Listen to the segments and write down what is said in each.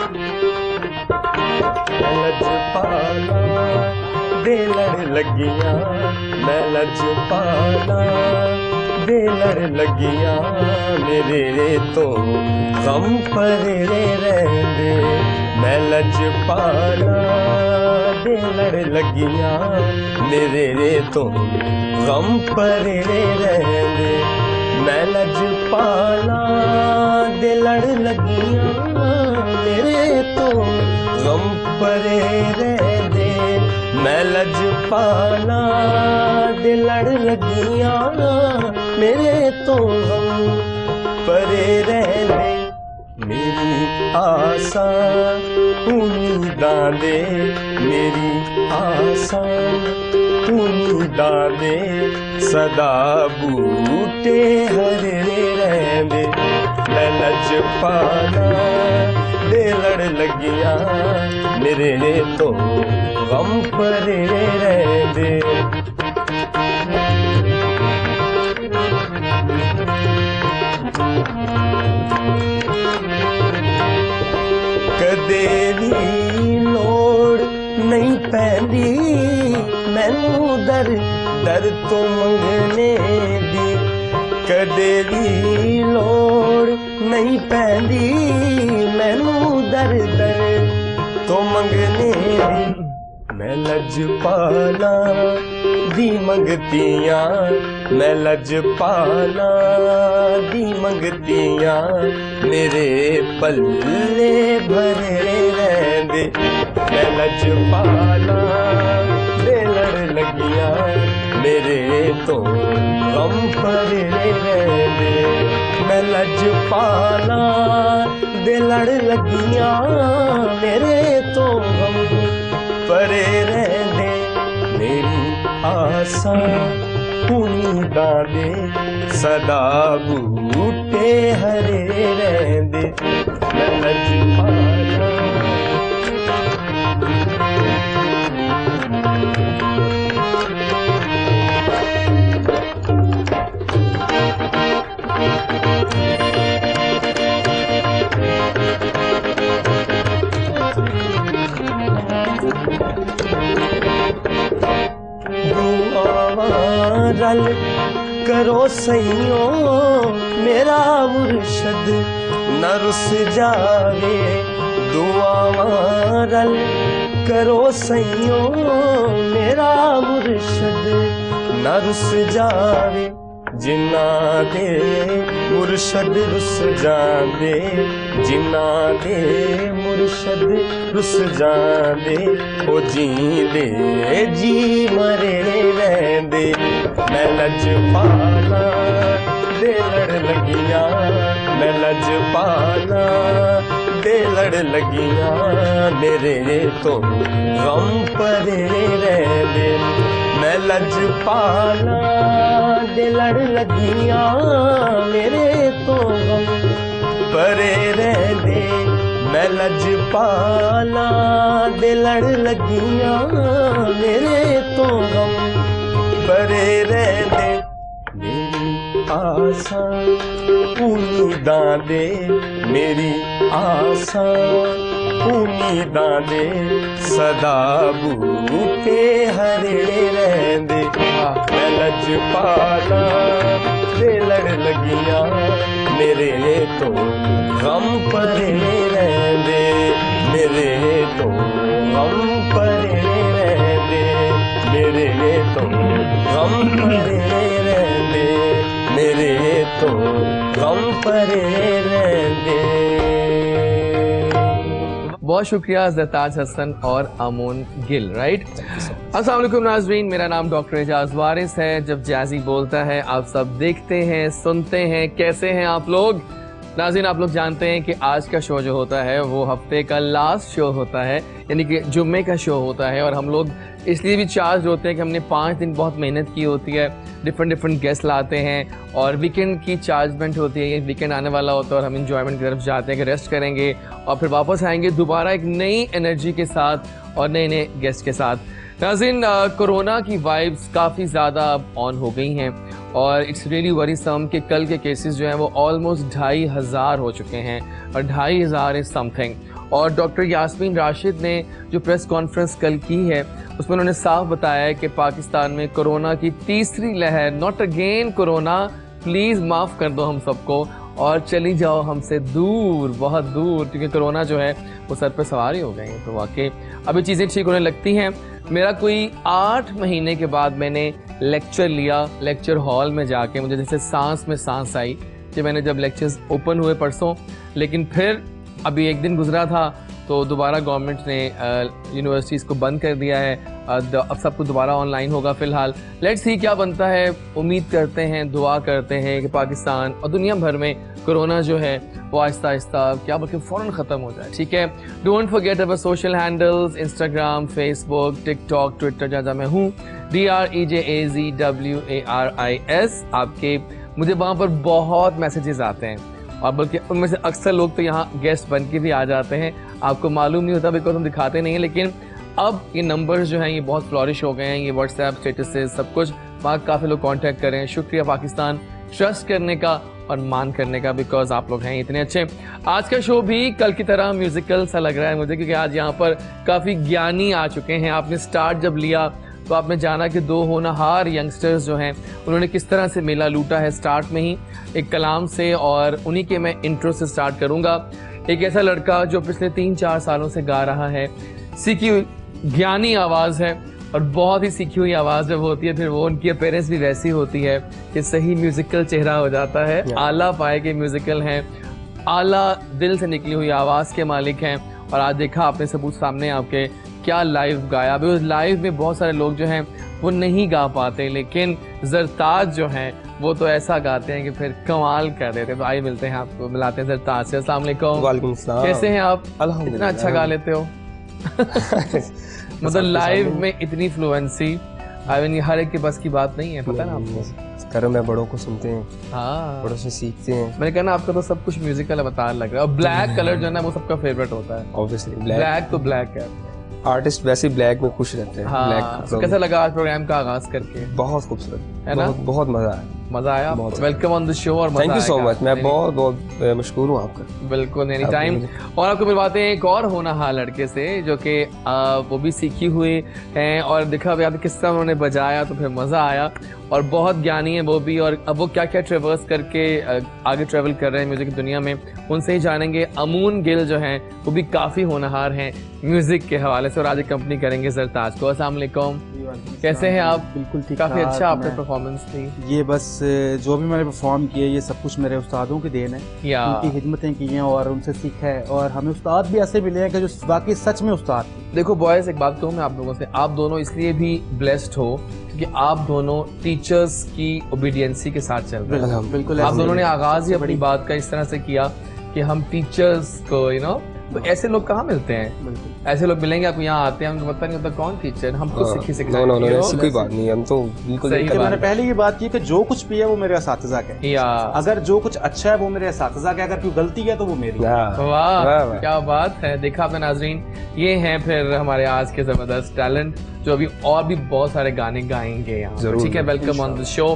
मैं लजपाला दे लड़ लगियां, मैं लजपाला दे लड़ लगियां, मेरे तो गम परे रहंदे। मैं लजपाला दे लड़ लगियां, मेरे तो गम परे रहंदे। मैं लजपाला दे लड़ लगियां, मेरे तो गम परे रहंदे। मैं लजपाला दे लड़ लगियां, मेरे तो गम परे रहंदे। मेरी आसा उम्मीदां दे, मेरी आसा उम्मीदां दे, सदा बूटे हरे रहंदे। मैं लजपाला दे लड़ लगियां, मेरे तो गम परे रहंदे। कदे भी लोड़ नहीं पैंदी मैनू दर दर तो मंगने दी। कदे भी लोड़ नहीं पैंदी मैनू दर दर तो मंगने दी। मैं लजपाला दी मंगतियां, मैं लजपाला दी मंगतियां, मेरे पल्ले भरे रहंदे। मैं लजपाला दे लड़ लगियां, मेरे तो गम परे रहंदे। मैं लजपाला दे लड़ लगियां, मेरे तो गम परे रहंदे। मेरी आसा उम्मीदां दे, सदा बूटे हरे रहंदे। मैं लजपाला रल करो सैयो मेरा मुर्शद न रुस जावे। दुआवां रल करो सैयो मेरा मुर्शद न रुस जावे। जिन्ना दे मुर्शद रुस जांदे, जिन्ना दे मुर्शद रुस जांदे, ओ जींदे जी मरे रहंदे। मैं लजपाला दे लड़ लगियां, मैं लजपाला दे लड़ लगियां, मेरे तो गम परे रहंदे। मैं लजपाला दे लड़ लगियां, मेरे तो गम परे रहंदे। मैं लजपाला दे लड़ लगियां, मेरे तो गम परे रहंदे। मेरी आसा उम्मीदां दे, मेरी आसा उम्मीदां दे, सदा बूटे हरे रहंदे। मैं लजपाला दे लड़ लगियां, मेरे तो गम परे रहंदे। मेरे तो गम परे रहंदे, मेरे तो गम परे रहंदे, मेरे तो गम परे रहंदे। बहुत शुक्रिया ज़रताज हसन और अमोन गिल। राइट, अस्सलाम वालेकुम नाज़रीन, मेरा नाम डॉक्टर एजाज वारिस है। जब जैज़ी बोलता है आप सब देखते हैं, सुनते हैं। कैसे हैं आप लोग? नाज़रीन, आप लोग जानते हैं कि आज का शो जो होता है वो हफ्ते का लास्ट शो होता है, यानी कि जुम्मे का शो होता है। और हम लोग इसलिए भी चार्ज होते हैं कि हमने 5 दिन बहुत मेहनत की होती है, डिफरेंट गेस्ट लाते हैं और वीकेंड की चार्जमेंट होती है। ये वीकेंड आने वाला होता है और हम इंजॉयमेंट की तरफ जाते हैं कि रेस्ट करेंगे और फिर वापस आएंगे दोबारा एक नई एनर्जी के साथ और नए नए गेस्ट के साथ। नाज़रीन, कोरोना की वाइब्स काफ़ी ज़्यादा ऑन हो गई हैं और इट्स रियली वरीसम कि कल के केसेस जो हैं वो ऑलमोस्ट 2500 हो चुके हैं और 2500 इज़ समथिंग। और डॉक्टर यास्मीन राशिद ने जो प्रेस कॉन्फ्रेंस कल की है उसमें उन्होंने साफ बताया है कि पाकिस्तान में कोरोना की तीसरी लहर, नॉट अगेन कोरोना, प्लीज़ माफ़ कर दो हम सबको और चली जाओ हमसे दूर, बहुत दूर, क्योंकि कोरोना जो है वो सर पे सवार ही हो गई है। तो वाकई अभी चीज़ें ठीक होने लगती हैं। मेरा कोई 8 महीने के बाद मैंने लेक्चर लिया, लेक्चर हॉल में जाके मुझे जैसे सांस में सांस आई कि मैंने जब लेक्चर्स ओपन हुए परसों, लेकिन फिर अभी एक दिन गुजरा था तो दोबारा गवर्नमेंट ने यूनिवर्सिटीज़ को बंद कर दिया है। अब सब कुछ दोबारा ऑनलाइन होगा फ़िलहाल। लेट्स सी क्या बनता है। उम्मीद करते हैं, दुआ करते हैं कि पाकिस्तान और दुनिया भर में कोरोना जो है वो आहिस्ता आहिस्ता क्या बल्कि फ़ौरन ख़त्म हो जाए, ठीक है। Don't forget our social handles, Instagram, Facebook, TikTok, Twitter, जहाँ मैं हूँ DREJAZWARIS। आपके मुझे वहाँ पर बहुत मैसेजेस आते हैं और बल्कि उनमें से अक्सर लोग तो यहाँ गेस्ट बन के भी आ जाते हैं। आपको मालूम नहीं होता बिकॉज हम दिखाते नहीं हैं, लेकिन अब ये नंबर्स जो हैं ये बहुत फ्लॉरिश हो गए हैं। ये व्हाट्सएप स्टेटसेस सब कुछ, वहाँ काफ़ी लोग कांटेक्ट कर रहे हैं। शुक्रिया पाकिस्तान ट्रस्ट करने का और मान करने का, बिकॉज आप लोग हैं इतने अच्छे। आज का शो भी कल की तरह म्यूजिकल सा लग रहा है मुझे, क्योंकि आज यहाँ पर काफ़ी ज्ञानी आ चुके हैं। आपने स्टार्ट जब लिया तो आपने जाना कि 2 होनहार यंगस्टर्स जो हैं उन्होंने किस तरह से मेला लूटा है स्टार्ट में ही एक कलाम से, और उन्हीं के मैं इंट्रो से स्टार्ट करूँगा। एक ऐसा लड़का जो पिछले 3-4 सालों से गा रहा है, सीखी हुई ज्ञानी आवाज़ है, और बहुत ही सीखी हुई आवाज़ जब होती है फिर वो उनकी अपीयरेंस भी वैसी होती है कि सही म्यूज़िकल चेहरा हो जाता है। आला पाए के म्यूज़िकल हैं, आला दिल से निकली हुई आवाज़ के मालिक हैं, और आज देखा आपने सबूत सामने आपके क्या लाइव गाया। अभी उस लाइव में बहुत सारे लोग जो हैं वो नहीं गा पाते, लेकिन ज़रताज जो हैं वो तो ऐसा गाते हैं कि फिर कमाल कर देते हैं। तो आइए मिलते हैं, आपको मिलाते हैं ज़रताज से। अस्सलाम वालेकुम। वालेकुम सलाम। कैसे हैं आप? अल्हम्दुलिल्लाह। इतना अच्छा गा लेते हो। मतलब लाइव में इतनी फ्लुएंसी, आई मीन हर एक के बस की बात नहीं है, पता है ना आपको। घरों में बड़ों को सुनते हैं, हाँ, बड़ों से सीखते हैं। मैंने कहा ना आपका तो सब कुछ म्यूजिकल अवतार लग रहा है, और ब्लैक कलर जो है ना वो सबका फेवरेट होता है। ऑब्वियसली ब्लैक तो ब्लैक है, आर्टिस्ट वैसे ब्लैक में खुश रहते हैं। हाँ। ब्लैक कैसा लगा आज प्रोग्राम का आगाज करके? बहुत खूबसूरत है ना? बहुत मजा आया। मजा आया। Welcome on the show. और थैंक यू सो मच। मैं बहुत मशहूर हूँ आपका। बिल्कुल, एनी टाइम। और आपको मिलवाते हैं एक और होनहार लड़के से जो कि वो भी सीखी हुई हैं, और देखा अभी किस तरह उन्होंने बजाया तो फिर मज़ा आया, और बहुत ज्ञानी है वो भी, और अब वो क्या क्या ट्रेवर्स करके आगे ट्रेवल कर रहे हैं म्यूज़िक की दुनिया में, उनसे ही जानेंगे। अमून गिल जो हैं वो भी काफ़ी होनहार हैं म्यूज़िक के हवाले से, और आज कंपनी करेंगे ज़रताज को। अस्सलाम वालेकुम, कैसे हैं आप? बिल्कुल ठीक। काफ़ी अच्छा आपने परफॉर्मेंस थी। ये बस जो भी मैंने परफॉर्म किया ये सब कुछ मेरे उस्तादों की देन है, उनकी खिदमतें की हैं और उनसे सीखा है, और हमें उस्ताद भी ऐसे मिले हैं कि जो वाकई सच में उस्ताद। देखो बॉयज, एक बात कहूँ मैं आप लोगों से, आप दोनों इसलिए भी ब्लेस्ड हो क्योंकि आप दोनों टीचर्स की ओबीडियंसी के साथ चल रहे हैं। बिल्कुल, आप दोनों ने आगाज ही अपनी बात का इस तरह से किया कि हम टीचर्स को तो ऐसे लोग कहाँ मिलते हैं? ऐसे लोग मिलेंगे आपको, यहाँ आते हैं, हमको पता नहीं होता कौन टीचर, हम खुद सीखी सिखाए। ऐसी कोई बात नहीं, हम तो बिल्कुल मैंने पहले ये बात की कि जो कुछ भी है वो मेरे असातिज़ा का है, अगर जो कुछ अच्छा है वो मेरे असातिज़ा का है, अगर कोई गलती है तो वो मेरी। वाह, क्या बात है। देखा आपने नाजरीन, ये हैं फिर हमारे आज के जबरदस्त टैलेंट जो अभी और भी बहुत सारे गाने गाएंगे यहाँ, ठीक है। Welcome on the show.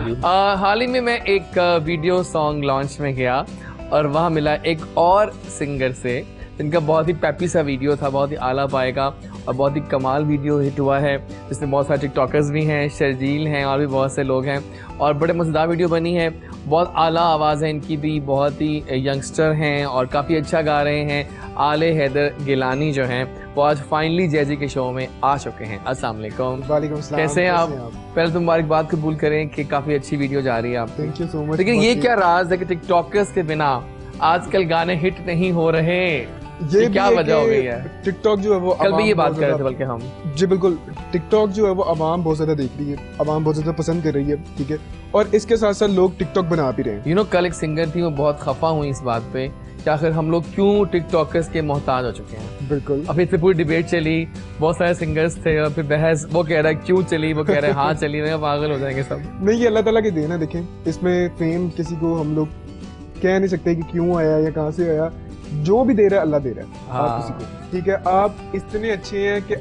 हाल ही में मैं एक वीडियो सॉन्ग लॉन्च में गया और वहाँ मिला एक और सिंगर से जिनका बहुत ही पैपी सा वीडियो था, बहुत ही आला पाएगा और बहुत ही कमाल वीडियो हिट हुआ है, जिसमें बहुत सारे टिकटॉकर्स भी हैं, शर्जील हैं और भी बहुत से लोग हैं, और बड़े मज़ेदार वीडियो बनी है। बहुत आला आवाज़ है इनकी भी, बहुत ही यंगस्टर हैं और काफ़ी अच्छा गा रहे हैं। आले हैदर गिलानी जो हैं वो आज फाइनली जैजी के शो में आ चुके हैं। अस्सलाम वालेकुम। वालेकुम सलाम। कैसे हैं आप? पहले तो मुबारकबाद कबूल करें कि काफ़ी अच्छी वीडियो जा रही है आपकी। Thank you so much. लेकिन ये क्या राज है कि टिकटॉकर्स के बिना आजकल गाने हिट नहीं हो रहे? ये क्या वजह हो गई है? टिकटॉक जो है वो कल भी ये बात कर रहे थे बल्कि हम। जी बिल्कुल, टिकटॉक जो है वो आवाम बहुत ज्यादा देख रही है, आवाम बहुत ज्यादा पसंद कर रही है, ठीक है, और इसके साथ साथ लोग टिकटॉक बना भी रहे हैं। कल एक सिंगर थी, वो बहुत खफा हुई इस बात पे कि आखिर हम लोग क्यों टिकटॉकर्स के मोहताज हो चुके हैं। बिल्कुल। अब इससे पूरी डिबेट चली, बहुत सारे सिंगर्स थे और फिर बहस, वो कह रहा है क्यों चली, वो कह रहा है हाँ चली, मैं पागल हो जाएंगे सब। नहीं, ये अल्लाह ताला की देन है। देखें, इसमें फेम किसी को हम लोग कह नहीं सकते कि क्यों आया या कहाँ से आया, जो भी दे रहा है अल्लाह दे रहा है। आप किसी को, ठीक है, आप इतने अच्छे हैं कि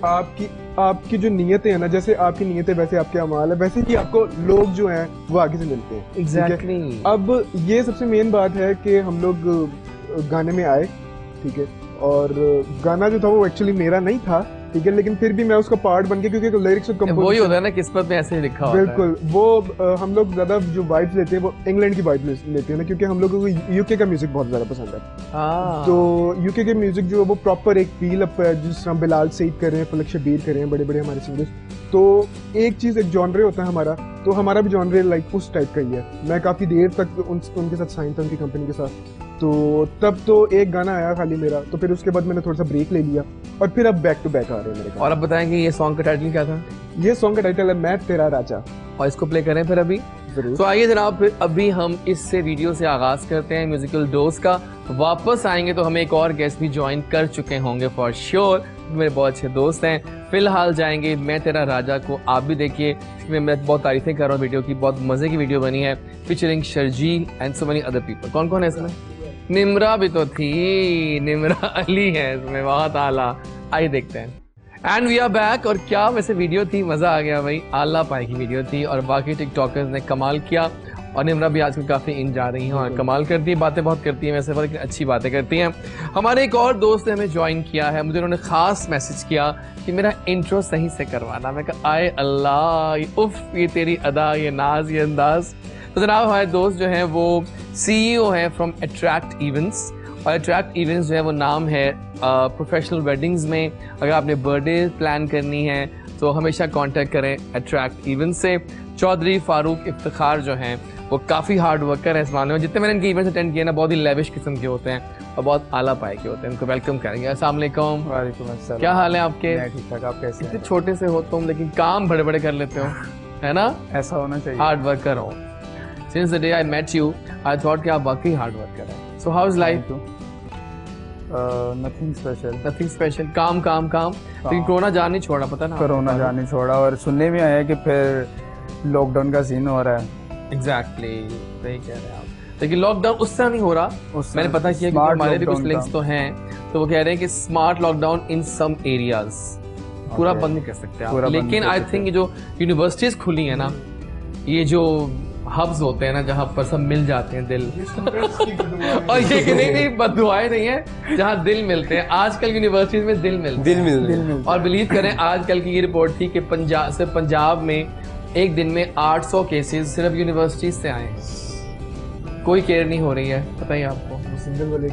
आपकी जो नीयतें हैं ना, जैसे आपकी नीयतें वैसे आपके अमाल है, वैसे ही आपको लोग जो हैं वो आगे से मिलते हैं। Exactly. अब ये सबसे मेन बात है कि हम लोग गाने में आए, ठीक है, और गाना जो था वो एक्चुअली मेरा नहीं था, ठीक है, लेकिन फिर भी मैं उसका पार्ट बन गया क्योंकि लिरिक्स और कंपोजिशन वही होता है ना, किस्मत में ऐसे ही लिखा होता है। बिल्कुल, वो हम लोग ज्यादा जो वाइब्स लेते हैं वो इंग्लैंड की वाइब्स लेते हैं ना, क्योंकि हम लोगों को यूके का म्यूजिक बहुत ज्यादा पसंद है। तो यूके के म्यूजिक जो है वो प्रॉपर एक फील अप है, जिस तरह बिलाल सईद कर रहे हैं, फलक शबीर कर रहे हैं, बड़े बड़े हमारे सिंगर्स। तो एक चीज, एक जॉनरे होता है हमारा, तो हमारा भी जॉनरे लाइक उस टाइप का ही है। मैं काफी देर तक उनके साथ साइन था, उनकी कंपनी के साथ। तो तब तो एक गाना आया खाली मेरा, तो फिर उसके बाद मैंने थोड़ा सा ब्रेक ले लिया और फिर अब बैक टू बैक आ रहे हैं मेरे। और अब बताएं कि ये सॉन्ग का टाइटल क्या था? ये सॉन्ग का टाइटल है मैं तेरा राजा, और इसको प्ले करें फिर अभी। तो आइए जनाब, फिर अभी हम इससे वीडियो से आगाज करते हैं म्यूजिकल डोज का। वापस आएंगे तो हमें एक और गेस्ट भी ज्वाइन कर चुके होंगे फॉर श्योर, मेरे बहुत अच्छे दोस्त हैं। फिलहाल जाएंगे मैं तेरा राजा को, आप भी देखिए, मैं बहुत तारीफें कर रहा हूँ वीडियो की, बहुत मजे की वीडियो बनी है, featuring Sharjeel and so many other people. कौन कौन है इसमें? निम्रा भी तो थी, निम्रा अली है इसमें, बहुत आला। आइए देखते हैं। And we are back. और क्या वैसे वीडियो थी, मजा आ गया भाई, आला पाई की वीडियो थी और बाकी टिकटॉकर्स ने कमाल किया। और निम्रा भी आजकल काफी इन जा रही हैं और कमाल करती है, बातें बहुत करती हैं वैसे, लेकिन अच्छी बातें करती हैं। हमारे एक और दोस्त ने हमें ज्वाइन किया है, मुझे उन्होंने खास मैसेज किया कि मेरा इंट्रो सही से करवाना। मैं कहा आए अल्लाह, उफ, ये तेरी अदा, ये नाज, ये अंदाज। तो जनाब हमारे दोस्त जो हैं वो CEO हैं फ्रॉम अट्रैक्ट इवेंट्स, और अट्रैक्ट इवेंट्स जो है वो नाम है प्रोफेशनल वेडिंग्स में। अगर आपने बर्थडे प्लान करनी है तो हमेशा कांटेक्ट करें अट्रैक्ट इवेंट्स से। चौधरी फारूक इफ्तिखार जो हैं वो काफ़ी हार्ड वर्कर है इस मामले में। जितने मैंने इनके इवेंट्स अटेंड किए ना, बहुत ही लेविश किस्म के होते हैं और बहुत आला पाए के होते हैं। उनको वेलकम करेंगे। अस्सलाम वालेकुम। वालेकुम अस्सलाम। क्या हाल है आपके? ठीक ठाक, आप कैसे? इतने छोटे से हो तुम, लेकिन काम बड़े बड़े कर लेते हो, है ना? ऐसा होना चाहिए। हार्ड वर्कर हो। Since the day I met you, I thought कि आप वाकई हार्ड वर्कर हैं। So how is life? Nothing special. Nothing special. काम काम काम। लेकिन कोरोना जान नहीं छोड़ा, पता ना? कोरोना जान नहीं छोड़ा, और सुनने में आया कि फिर लॉकडाउन का सीन हो रहा है। Exactly, सही कह रहे हैं आप। लेकिन लॉकडाउन उस तरह नहीं हो रहा। मैंने पता किया कि हमारे भी कुछ लिंक्स तो हैं, तो वो कह रहे हैं कि smart lockdown in some areas, पूरा बंद नहीं कर सकते आप। लेकिन आई थिंक जो यूनिवर्सिटीज खुली है ना, ये जो हब्स होते हैं ना, जहाँ पर सब मिल जाते हैं दिल और ये कि नहीं बददुआएं नहीं है, जहाँ दिल मिलते हैं। आजकल यूनिवर्सिटीज में दिल मिलते हैं। और बिलीव करें, आजकल की ये रिपोर्ट थी कि पंजाब में एक दिन में 800 केसेस सिर्फ यूनिवर्सिटीज से आए हैं। कोई केयर नहीं हो रही है, पता ही आपको। सिंगल वाले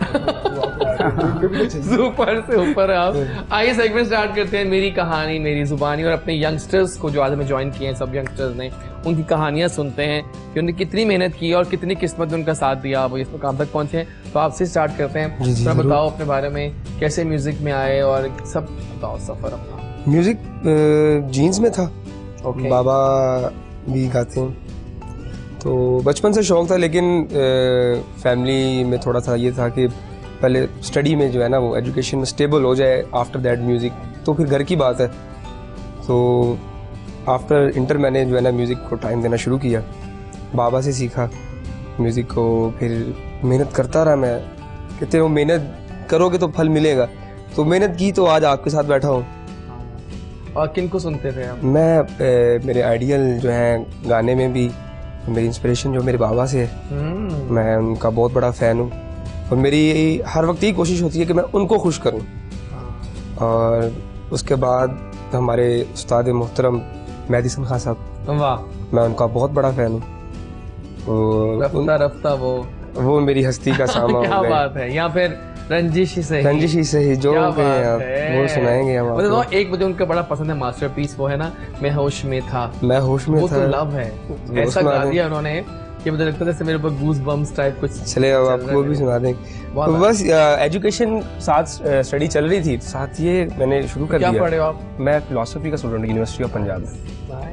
सुपर से ऊपर आप। आइए सेगमेंट स्टार्ट करते हैं, मेरी कहानी मेरी जुबानी, और अपने यंगस्टर्स को जो आज हमें ज्वाइन किए हैं, सब यंगस्टर्स ने, उनकी कहानियां सुनते हैं कि उन्होंने कितनी मेहनत की और कितनी किस्मत ने उनका साथ दिया, वो इस मुकाम तक पहुंचे हैं। तो आपसे स्टार्ट करते हैं, थोड़ा बताओ अपने बारे में, कैसे म्यूजिक में आए और सब बताओ सफर अपना। म्यूजिक जीन्स में था। बाबा भी गाते हैं, तो बचपन से शौक था, लेकिन फैमिली में थोड़ा सा ये था कि पहले स्टडी में जो है ना, वो एजुकेशन में स्टेबल हो जाए, आफ्टर दैट म्यूज़िक, तो फिर घर की बात है। तो आफ्टर इंटर मैंने जो है ना म्यूज़िक को टाइम देना शुरू किया, बाबा से सीखा म्यूज़िक को, फिर मेहनत करता रहा मैं। कहते हो मेहनत करोगे तो फल मिलेगा, तो मेहनत की तो आज आपके साथ बैठा हूँ। और किन को सुनते थे आप? मैं मेरे आइडियल जो हैं गाने में भी मेरी इंस्पिरेशन जो मेरे बाबा से है, मैं उनका बहुत बड़ा फ़ैन हूँ, और मेरी हर वक्त यही कोशिश होती है कि मैं उनको खुश करूँ। और उसके बाद हमारे उस्ताद मोहतरम मेहदी हसन खान साहब, वाह, मैं उनका बहुत बड़ा फ़ैन हूँ। रफ्ता रफ्ता वो मेरी हस्ती का सामा क्या बात है। यहाँ पे रंजिश ही सही जो भी है आप वो सुनाएंगे हम आपको। एक मुझे उनका बड़ा पसंद है मास्टरपीस, वो है ना मैं होश में था। वो तो लव है, ऐसा गा दिया उन्होंने कि मुझे लगता है जैसे मेरे ऊपर गूज बम्स टाइप कुछ। चले अब आपको वो भी सुना दें। तो बस एजुकेशन साथ स्टडी चल रही थी, साथ ये मैंने शुरू कर दिया। क्या पढ़े हो आप? मैं फिलोसफी का स्टूडेंट, यूनिवर्सिटी ऑफ पंजाब में।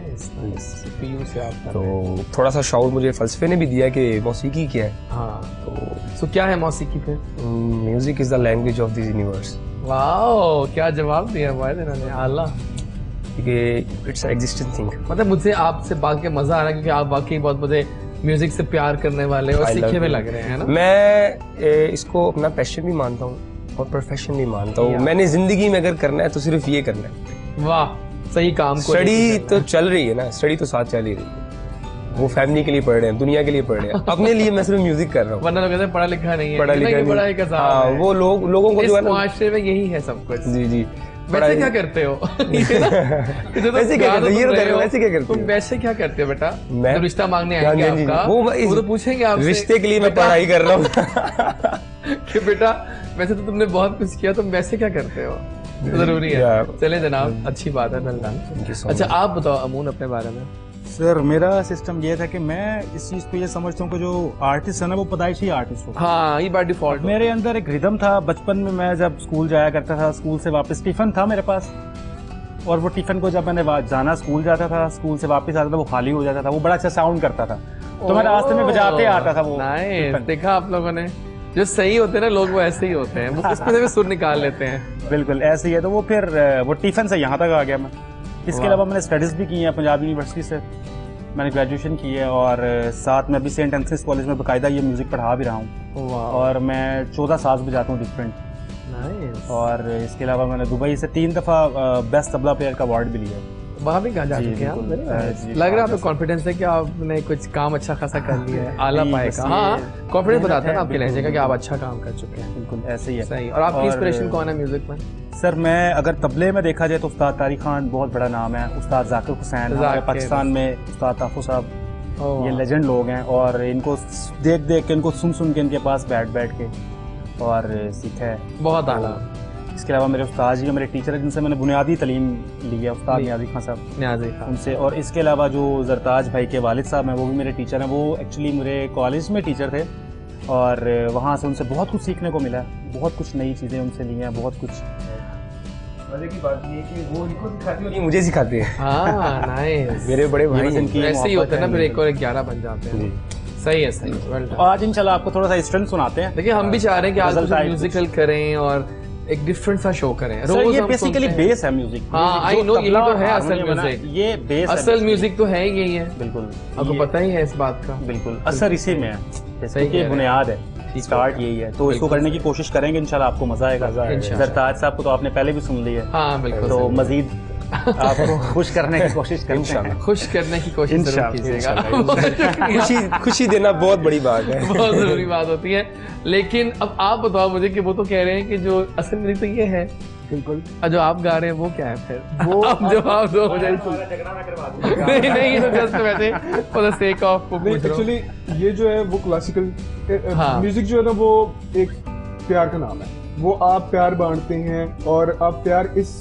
तो थोड़ा सा शौक मुझे फलसफे ने भी दिया कि मौसीकी क्या है। हाँ, तो क्या है मौसीकी फिर? Music is the language of this universe. Wow, क्या जवाब दिया भाई इन्होंने, आला। It's existing thing. मतलब मुझे आपसे बात के मजा आ रहा है, क्योंकि आप वाकई बहुत मुझे म्यूजिक से प्यार करने वाले और सीखे हुए लग रहे हैं ना। मैं इसको अपना पैशन भी मानता हूँ और प्रोफेशन भी मानता हूँ। मैंने जिंदगी में अगर करना है तो सिर्फ ये करना है। वाह, सही काम को। स्टडी तो चल रही है ना, स्टडी तो साथ चल ही रही है। वो फैमिली के लिए पढ़ रहे हैं, दुनिया के लिए पढ़ रहे हैं, अपने लिए मैं सिर्फ म्यूजिक कर रहा हूँ। वरना लोग कहते हैं पढ़ा लिखा नहीं है, पढ़ा लिखा नहीं, पढ़ाई का साथ हाँ, है। वो लोगों को जो है ना मुआशरे में यही है सब कुछ। जी जी। वैसे क्या करते हो? वैसे क्या करते हो? ये बताइए, वैसे क्या करते हो? तुम वैसे क्या करते हो बेटा? मैं जब रिश्ता मांगने आएंगे आपका, वो तो पूछेंगे आपसे, रिश्ते के लिए मैं पढ़ाई कर रहा हूँ कि बेटा वैसे तो तुमने बहुत कुछ किया, तुम वैसे क्या करते हो? जरूरी है। चले जनाब, अच्छी बात है, वेल डन। अच्छा आप बताओ अमून अपने बारे में। सर मेरा सिस्टम ये था कि मैं इस चीज़ को ये समझता हूँ कि जो आर्टिस्ट है ना वो पैदाइशी आर्टिस्ट हो। हाँ ये बाय डिफॉल्ट। मेरे अंदर एक रिदम था बचपन में, मैं जब स्कूल जाया करता था, स्कूल से वापस टिफिन था मेरे पास, और वो टिफिन को जब मैंने जाना स्कूल जाता था, स्कूल से वापस आता था, वो खाली हो जाता था, वो बड़ा अच्छा साउंड करता था, तो मैं रास्ते में बजाते आता था वो। देखा आप लोगों ने, जो सही होते हैं ना लोग वो ऐसे ही होते हैं, वो उसमें से भी सुर निकाल लेते हैं। बिल्कुल ऐसे ही है। तो वो फिर वो टिफिन से यहाँ तक आ गया मैं। इसके अलावा मैंने स्टडीज़ भी की हैं पंजाब यूनिवर्सिटी से, मैंने ग्रेजुएशन की है, और साथ में अभी सेंट एंथनीज कॉलेज में बाकायदा ये म्यूज़िक पढ़ा भी रहा हूँ, और मैं 14 साज बजाता हूँ डिफरेंट। और इसके अलावा मैंने दुबई से 3 दफ़ा बेस्ट तबला प्लेयर का अवार्ड भी लिया है। वहाँ भी कहाँ जा चुके हैं? लग रहा है आपको कॉन्फिडेंस है कि आपने कुछ काम अच्छा खासा कर लिया है, आला पाए का। हाँ कॉन्फिडेंस बताता है ना आपके लहजे का कि आप अच्छा काम कर चुके हैं। बिल्कुल ऐसे ही है। सही। और आपकी इंस्पिरेशन कौन है म्यूजिक में? सर मैं अगर तबले में देखा जाए तो उस्ताद तारिक खान बहुत बड़ा नाम है, उस्ताद जाकिर हुसैन हमारे पाकिस्तान में, उस्ताद ताफू साहब, ये लेजेंड लोग हैं, और इनको देख देख के, इनको सुन सुन के, इनके पास बैठ के और सीखा है। बहुत आला। इसके अलावा मेरे उस्ताद जी, मेरे टीचर हैं जिनसे मैंने बुनियादी तालीम ली है, उस्ताद नियाज़ी खान साहब, नियाज़ी खान उनसे। और इसके अलावा जो जरताज भाई के वालिद साहब हैं वो भी मेरे टीचर हैं, वो एक्चुअली मेरे कॉलेज में टीचर थे, और वहाँ से उनसे बहुत कुछ सीखने को मिला, बहुत कुछ नई चीज़ें उनसे ली हैं, बहुत कुछ। मजे की बात ये है कि वो इनको सिखाते हैं, मुझे सिखाते हैं। हाँ नाइस। मेरे बड़े भाई ऐसे ही होते हैं ना, फिर एक और 11 बन जाते हैं। सही है, सही है। आज इंशाल्लाह आपको थोड़ा सा स्ट्रेंथ सुनाते हैं। देखिए हम भी चाह रहे हैं कि आज कुछ म्यूजिकल करें और एक डिफरेंट सा शो करें। रोज ये बेसिकली बेस है म्यूजिक। हाँ आई नो, यही तो है असल म्यूजिक, ये बेस, असल म्यूजिक तो है यही है। बिल्कुल आपको पता ही है इस बात का। बिल्कुल असर इसी में है, सही बुनियाद है, स्टार्ट यही है। तो इसको करने की कोशिश करेंगे, इंशाल्लाह आपको मजा आएगा। जरताज साहब को तो आपने पहले भी सुन लिया है। हाँ बिल्कुल। तो मजीद आपको खुश करने की कोशिश करेंगे, खुश करने की कोशिश जरूर कीजिएगा। खुशी देना बहुत बड़ी बात है, बहुत जरूरी बात होती है। लेकिन अब आप बताओ मुझे कि वो तो कह रहे हैं कि जो असल म्यूजिक तो ये है, बिल्कुल, जो आप गा रहे हैं वो क्या है फिर? वो जवाब दो मुझे। नहीं ये तो जस्ट वैसे for the sake of. Actually ये जो है वो क्लासिकल म्यूजिक जो है ना वो एक प्यार का नाम है। वो आप प्यार बांटते हैं, और आप प्यार इस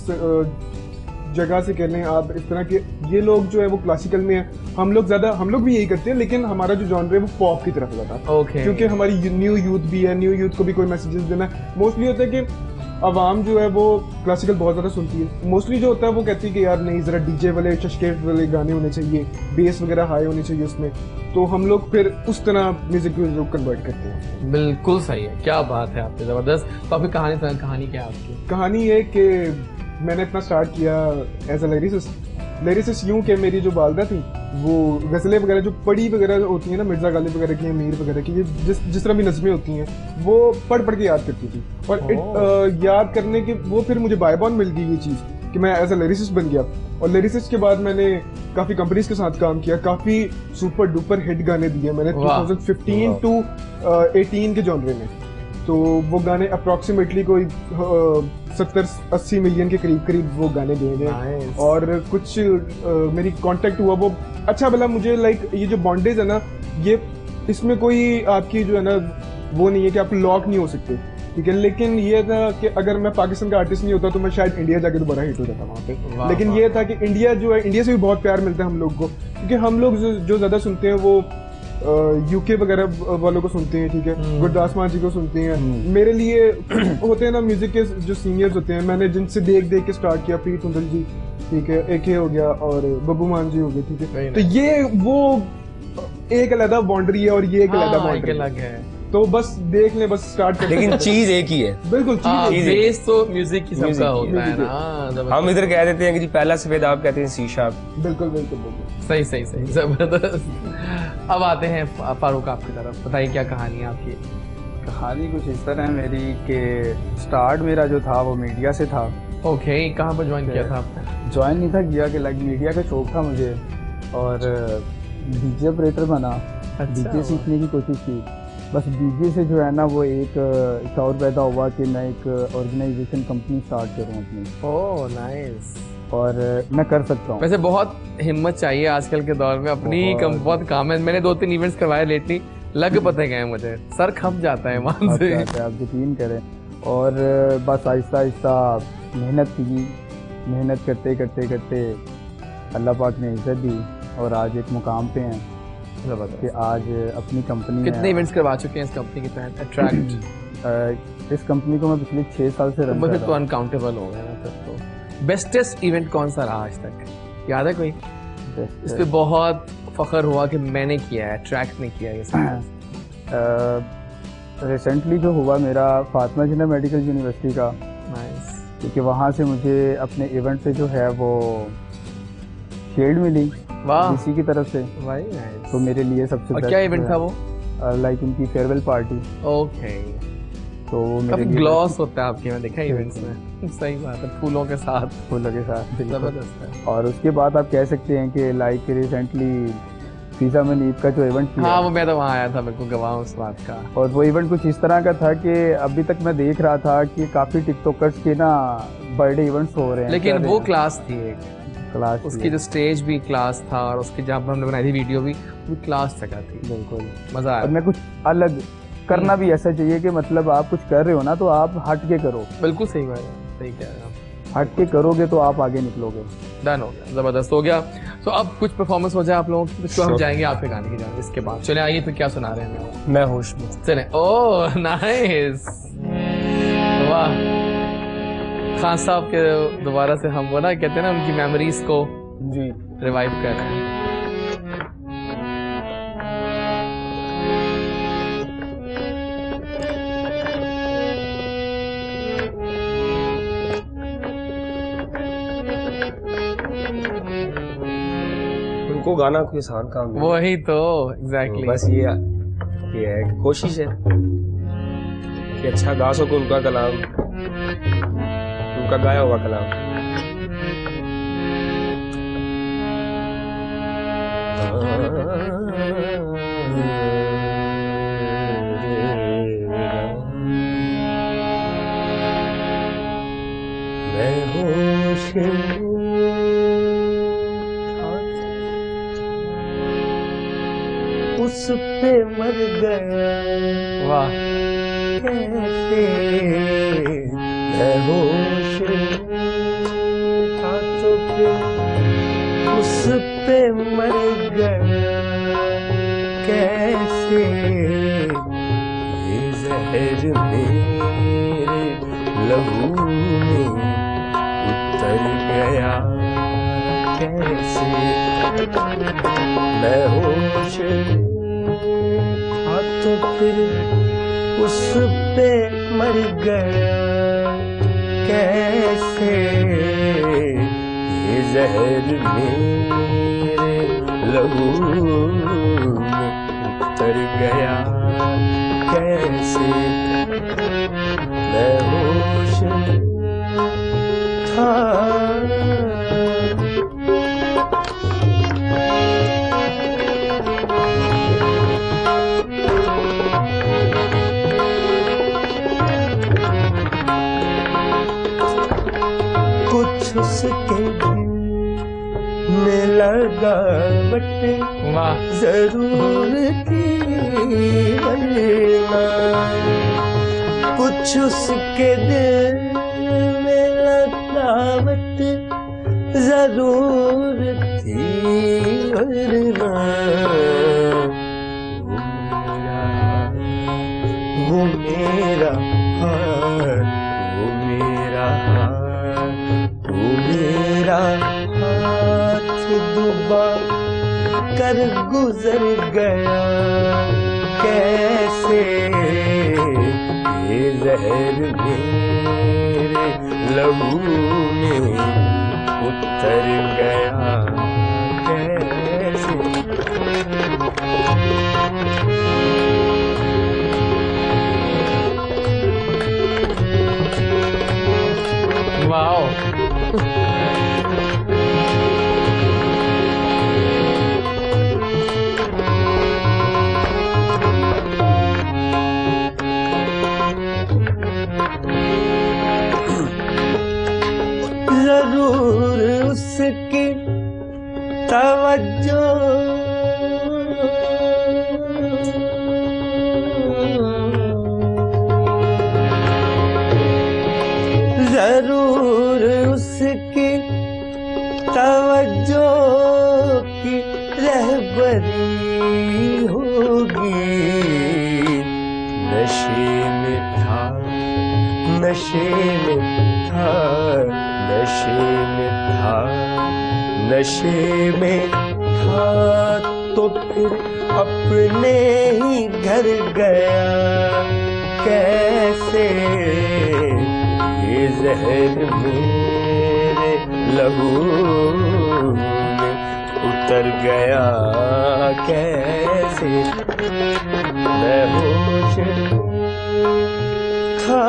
जगह से कर लें, आप इस तरह के, ये लोग जो है वो क्लासिकल में है, हम लोग भी यही करते हैं, लेकिन हमारा जो जॉनर है वो पॉप की तरफ जाता है। क्योंकि हमारी न्यू यूथ भी है, न्यू यूथ को भी कोई मैसेजेस देना है। मोस्टली होता है कि आवाम जो है वो क्लासिकल बहुत ज़्यादा सुनती है। मोस्टली जो होता है वो कहती है कि यार नहीं, ज़रा डीजे वाले चशके वाले गाने होने चाहिए, बेस वगैरह हाई होनी चाहिए उसमें, तो हम लोग फिर उस तरह म्यूजिक को कन्वर्ट करते हैं। बिल्कुल सही है, क्या बात है आपकी, ज़बरदस्त। तो आपकी कहानी क्या है आपकी? कहानी ये कि मैंने अपना स्टार्ट किया एज अ लिरिसिस्ट यूं कि मेरी जो वालदा थी वो गज़लें वगैरह जो पढ़ी वगैरह होती हैं ना, मिर्ज़ा गालिब वगैरह की, अमीर वगैरह की, ये जिस तरह भी नज़में होती हैं वो पढ़ के याद करती थी। और याद करने के वो फिर मुझे बाय बॉर्न मिल गई ये चीज़ कि मैं एज अ लिरिसिस्ट बन गया। और लिरिसिस्ट के बाद मैंने काफ़ी कंपनीज के साथ काम किया, काफ़ी सुपर डुपर हिट गाने दिए मैंने 2015 टू 18 के जॉनरे में। तो वो गाने अप्रॉक्सीमेटली कोई 70-80 मिलियन के करीब वो गाने दिए गए। और कुछ मेरी कांटेक्ट हुआ, वो अच्छा भला मुझे लाइक ये जो बॉन्डेज है ना, ये इसमें कोई आपकी जो है ना वो नहीं है कि आप लॉक नहीं हो सकते, ठीक है। लेकिन ये था कि अगर मैं पाकिस्तान का आर्टिस्ट नहीं होता तो मैं शायद इंडिया जाके दोबारा हिट हो जाता वहाँ पे। लेकिन ये था कि इंडिया जो है, इंडिया से भी बहुत प्यार मिलता है हम लोग को, क्योंकि हम लोग जो ज़्यादा सुनते हैं वो यूके वगैरह वालों को सुनते हैं, ठीक है, गुरदास मान जी को सुनते हैं। मेरे लिए होते हैं ना म्यूजिक के जो सीनियर्स होते हैं, मैंने जिनसे देख के स्टार्ट किया, प्रीत हुंदल जी, ठीक है, AK हो गया, और बब्बू मान जी हो गए, ठीक है। तो ये वो एक अलग बाउंड्री है और ये एक अलग बाउंड्री है। तो बस देख ले, बस स्टार्ट कर। लेकिन चीज एक ही है, बिल्कुल चीज बेस तो म्यूजिक की सबका होता है ना। हम इधर कह देते हैं कि जी पहला सफेद, आप कहते हैं शीशा। बिल्कुल बिल्कुल सही जबरदस्त। अब आते हैं फारूक आपकी तरफ, बताइए क्या कहानी है आपकी? कहानी कुछ इस तरह है मेरी कि स्टार्ट मेरा जो था वो मीडिया से था। ओके, कहाँ पर ज्वाइन किया था आपने? ज्वाइन नहीं था किया कि लाइक मीडिया का शौक था मुझे, और डीजे ऑपरेटर बना, डीजे सीखने की कोशिश की। बस डीजे से जो है ना वो एक शौर पैदा हुआ कि मैं एक ऑर्गेनाइजेशन कंपनी स्टार्ट करूँ अपनी। Oh nice. और मैं कर सकता हूँ। वैसे बहुत हिम्मत चाहिए आजकल के दौर में, अपनी बहुत काम है। मैंने 2-3 इवेंट्स करवाए लेटली, लग पते गए मुझे, सर खप जाता है वहाँ से। आप यकीन करें। और बस आहिस्ता आहिस्ता मेहनत की, मेहनत करते करते करते अल्लाह पाक ने इज्जत दी और आज एक मुकाम पे हैं कि आज अपनी कंपनी। कितने इवेंट्स करवा चुके हैं इस कंपनी के तहत? अट्रैक्ट इस कंपनी को मैं पिछले 6 साल से रन कर रहा हूं। तो अनकाउंटेबल हो गया ना फिर तो। बेस्टेस्ट इवेंट कौन सा रहा आज तक, याद है कोई? इस पे बहुत फख्र हुआ कि मैंने किया है, अट्रैक्ट ने किया ये। रिसेंटली जो हुआ मेरा फातिमा जिन्ना मेडिकल यूनिवर्सिटी का, क्योंकि वहाँ से मुझे अपने इवेंट से जो है वो शील्ड मिली डीसी की तरफ से। तो मेरे लिए सबसे और क्या इवेंट था वो? लाइक उनकी फेयरवेल पार्टी। ओके। तो मेरे ग्लॉस होता है आपके, मैं देखा इवेंट्स में। सही बात है, फूलों के साथ। जबरदस्त है। और उसके बाद आप कह सकते हैं कि लाइक रिसेंटली फीजा मनीब का जो इवेंट किया। हाँ, वो मैं तो वहाँ आया था, मेरे को गवाह उस बात का। और वो इवेंट कुछ इस तरह का था कि अभी तक मैं देख रहा था कि काफी टिकटॉकर्स के ना बर्थडे इवेंट्स हो रहे हैं, लेकिन वो क्लास थी एक क्लास, उसकी जो स्टेज भी क्लास था और उसकी जहाँ पर हमने बनाई थी वीडियो भी, वो क्लास जगह थी। बिल्कुल मजा आया। और मैं कुछ अलग करना भी ऐसा चाहिए कि मतलब आप कुछ कर रहे हो ना तो आप हट के करो। बिल्कुल सही बात है, सही कह रहे हैं आप। हट के करोगे तो आप आगे निकलोगे। डन हो गया, जबरदस्त हो गया। तो अब कुछ परफॉर्मेंस हो जाए आप लोगों की, तो हम जाएंगे आपके गाने की जाने। इसके बाद चले आइए, तो क्या सुना रहे हैं? मैं होश में। चले। ओह नाइस, वाह। खान साहब के दोबारा से हम वो ना कहते हैं ना, उनकी मेमोरीज को जी रिवाइव कर रहे हैं। उनको गाना कोई आसान काम नहीं। वही तो एग्जैक्टली। बस ये है कि कोशिश है कि अच्छा गा सको उनका कलाम, उनका गाया हुआ कलाम। मैं होश में उस पे मर गया। वाह। कैसे मैं होश था तो फिर उस पे मर गया। कैसे ये जहर मेरे लहू में उतर गया। कैसे मैं होश था तो फिर उस पे मर गया। कैसे ये जहर मेरे लहू में उतर गया। कैसे मैं होश था। कुछ उसके में लगावट जरूर थी वरना। कुछ उसके दिल में लगावट जरूर थी वरना। वो मेरा हाथ, वो मेरा हाथ, वो मेरा हाथ डूबा कर गुजर गया। कैसे ये जहर मेरे लहू में उतर गया। कैसे वाओ। जरूर उसकी तवज्जो जरूर उसकी तवज्जो की रहबरी होगी। नशे में था, नशे में था, नशे में था, नशे में था तो फिर अपने ही घर गया कैसे। ये जहर मेरे लहू में उतर गया कैसे। मैं होश था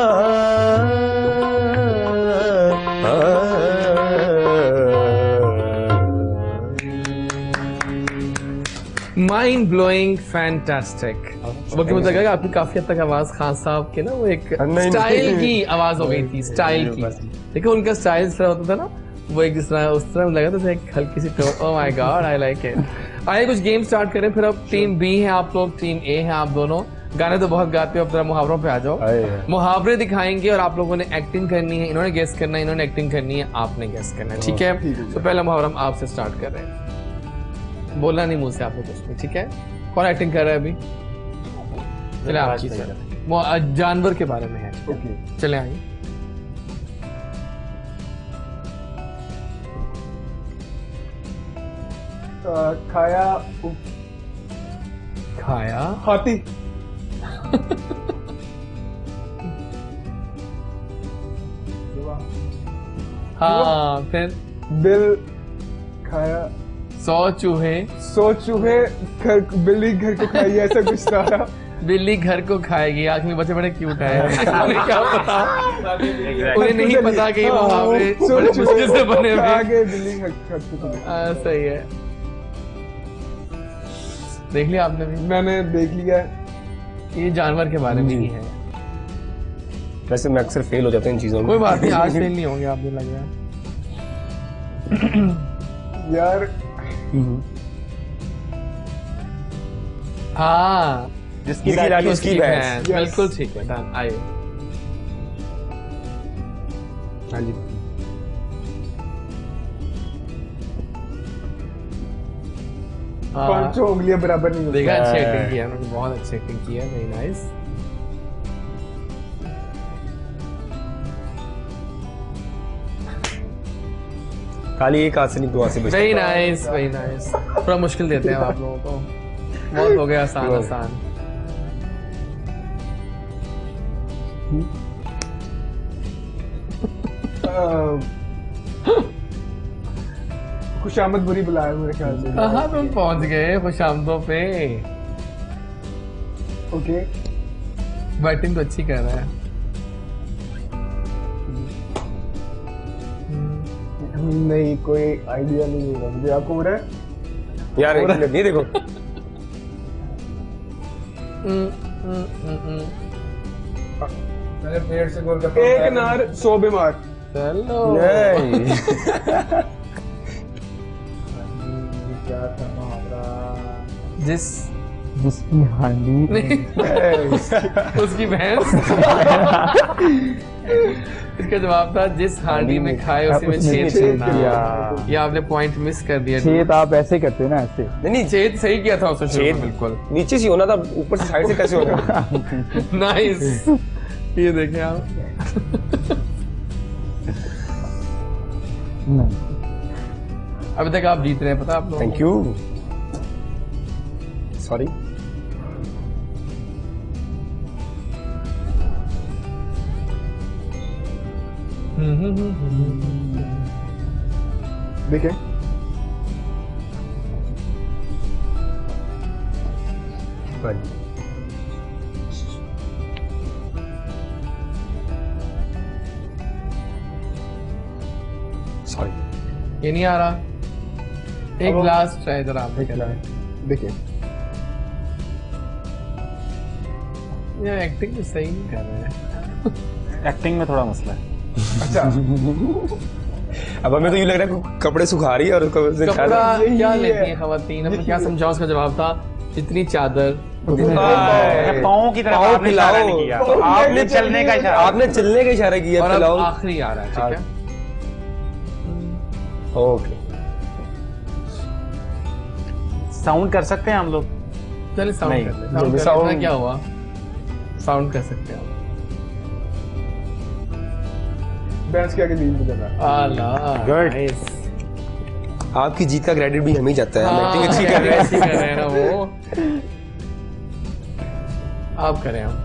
माइंड ब्लोइंग फैंटास्टिक। बल्कि मुझे लगा आपकी काफी हद तक आवाज खान साहब की ना वो एक स्टाइल की आवाज हो गई थी, स्टाइल की। देखो उनका स्टाइल इस तरह होता था ना, वो एक जिस तरह उस तरह लगा था एक हल्की सी tone. Oh my god I like it. आइए कुछ गेम स्टार्ट करें फिर। अब टीम बी है आप लोग, टीम ए है आप दोनों। गाने तो बहुत गाते हो, अब जरा मुहावरों पे आ जाओ। मुहावरे दिखाएंगे और आप लोगों ने एक्टिंग करनी है। इन्होंने गेस करना है, इन्होंने एक्टिंग करनी है, आपने गेस करना है, ठीक है। तो पहला मुहावरा हम आपसे स्टार्ट कर रहे हैं। बोलना नहीं मुंह से आपको कुछ भी, ठीक है। कौन एक्टिंग कर रहा है अभी? चले आपकी सर, वो जानवर के बारे में है। चले आइए। खाया खाया हाथी। हाँ फिर बिल खाया 100 चूहे। 100 चूहे घर बिल्ली घर को खाई, ऐसा कुछ था। बिल्ली घर को खाएगी। आखिर बच्चे बड़े क्यूट है। उन्हें क्या पता, उन्हें नहीं पता कि ये मुहावरे बड़े मुश्किल से बने हुए आगे बिल्ली घर को। सही है, देख लिया आपने भी? मैंने देख लिया। ये जानवर के बारे में ही है। वैसे मैं अक्सर फेल हो जाता हूँ इन चीजों में। कोई बात नहीं, आज फेल नहीं होंगे आप, भी लग रहा है यार। हाँ जिसकी दादी उसकी भैंस। बिल्कुल ठीक है, डन। आइए। हाँ जी। पांचों उंगलियां बराबर नहीं होती। देखा, अच्छी एक्टिंग किया उन्होंने, बहुत अच्छी एक्टिंग की है। Very nice. खाली एक हाथ से नहीं, दो हाथ से बचता। Very nice, very nice. थोड़ा मुश्किल देते हैं आप लोगों को, बहुत हो गया आसान आसान। खुशामद बुरी बुलाया मेरे ख्याल से। कहाँ तुम पहुंच गए खुशामदों पे? ओके, बैटिंग तो अच्छी कर रहा है। नहीं, कोई आइडिया नहीं होगा मुझे। आपको हो रहा है यार? नहीं देखो, मैंने पेड़ से गोल कर एक नार 100 बीमार। चलो क्या था मुहावरा? जिसकी हांडी उसकी भैंस। इसका जवाब था जिस हांडी में खाए उसी में छेद किया। ये आपने पॉइंट मिस कर दिया। छेद आप ऐसे करते हैं ना, ऐसे। नहीं छेद सही किया था उसने। छेद बिल्कुल नीचे से होना था, ऊपर से साइड से कैसे होगा? नाइस। ये देखें आप। अभी तक आप जीत रहे हैं, पता आप लोगों को? Thank you. सॉरी। देखें, सॉरी, ये नहीं आ रहा। एक लास्ट ट्राई जरा आप देखें। देखिए, ये एक्टिंग तो सही नहीं कर रहे हैं। एक्टिंग में थोड़ा मसला है। अच्छा अब हमें तो यूँ लग रहा है कि कपड़े सुखा रही है और उसको कपड़ा क्या लेती है खवातीन? अब क्या समझाओ? उसका जवाब था इतनी चादर। पाँव की तरफ आपने इशारा नहीं किया, आपने चलने का इशारा, आपने चलने का इशारा किया। और अब आखिरी आ रहा है, ठीक है? ओके, साउंड कर सकते हैं हम लोग? चलिए साउंड नहीं, कर ले। साउंड कर साउंड- लेना, क्या हुआ? साउंड कर सकते हैं बैंड के आगे लीन बजा रहा है। आला, Good. nice। आपकी जीत का क्रेडिट भी हमें जाता है, हम हाँ, एक्टिंग अच्छी कर रहे हैं। अच्छी कर रहे हैं ना वो। आप करें हम।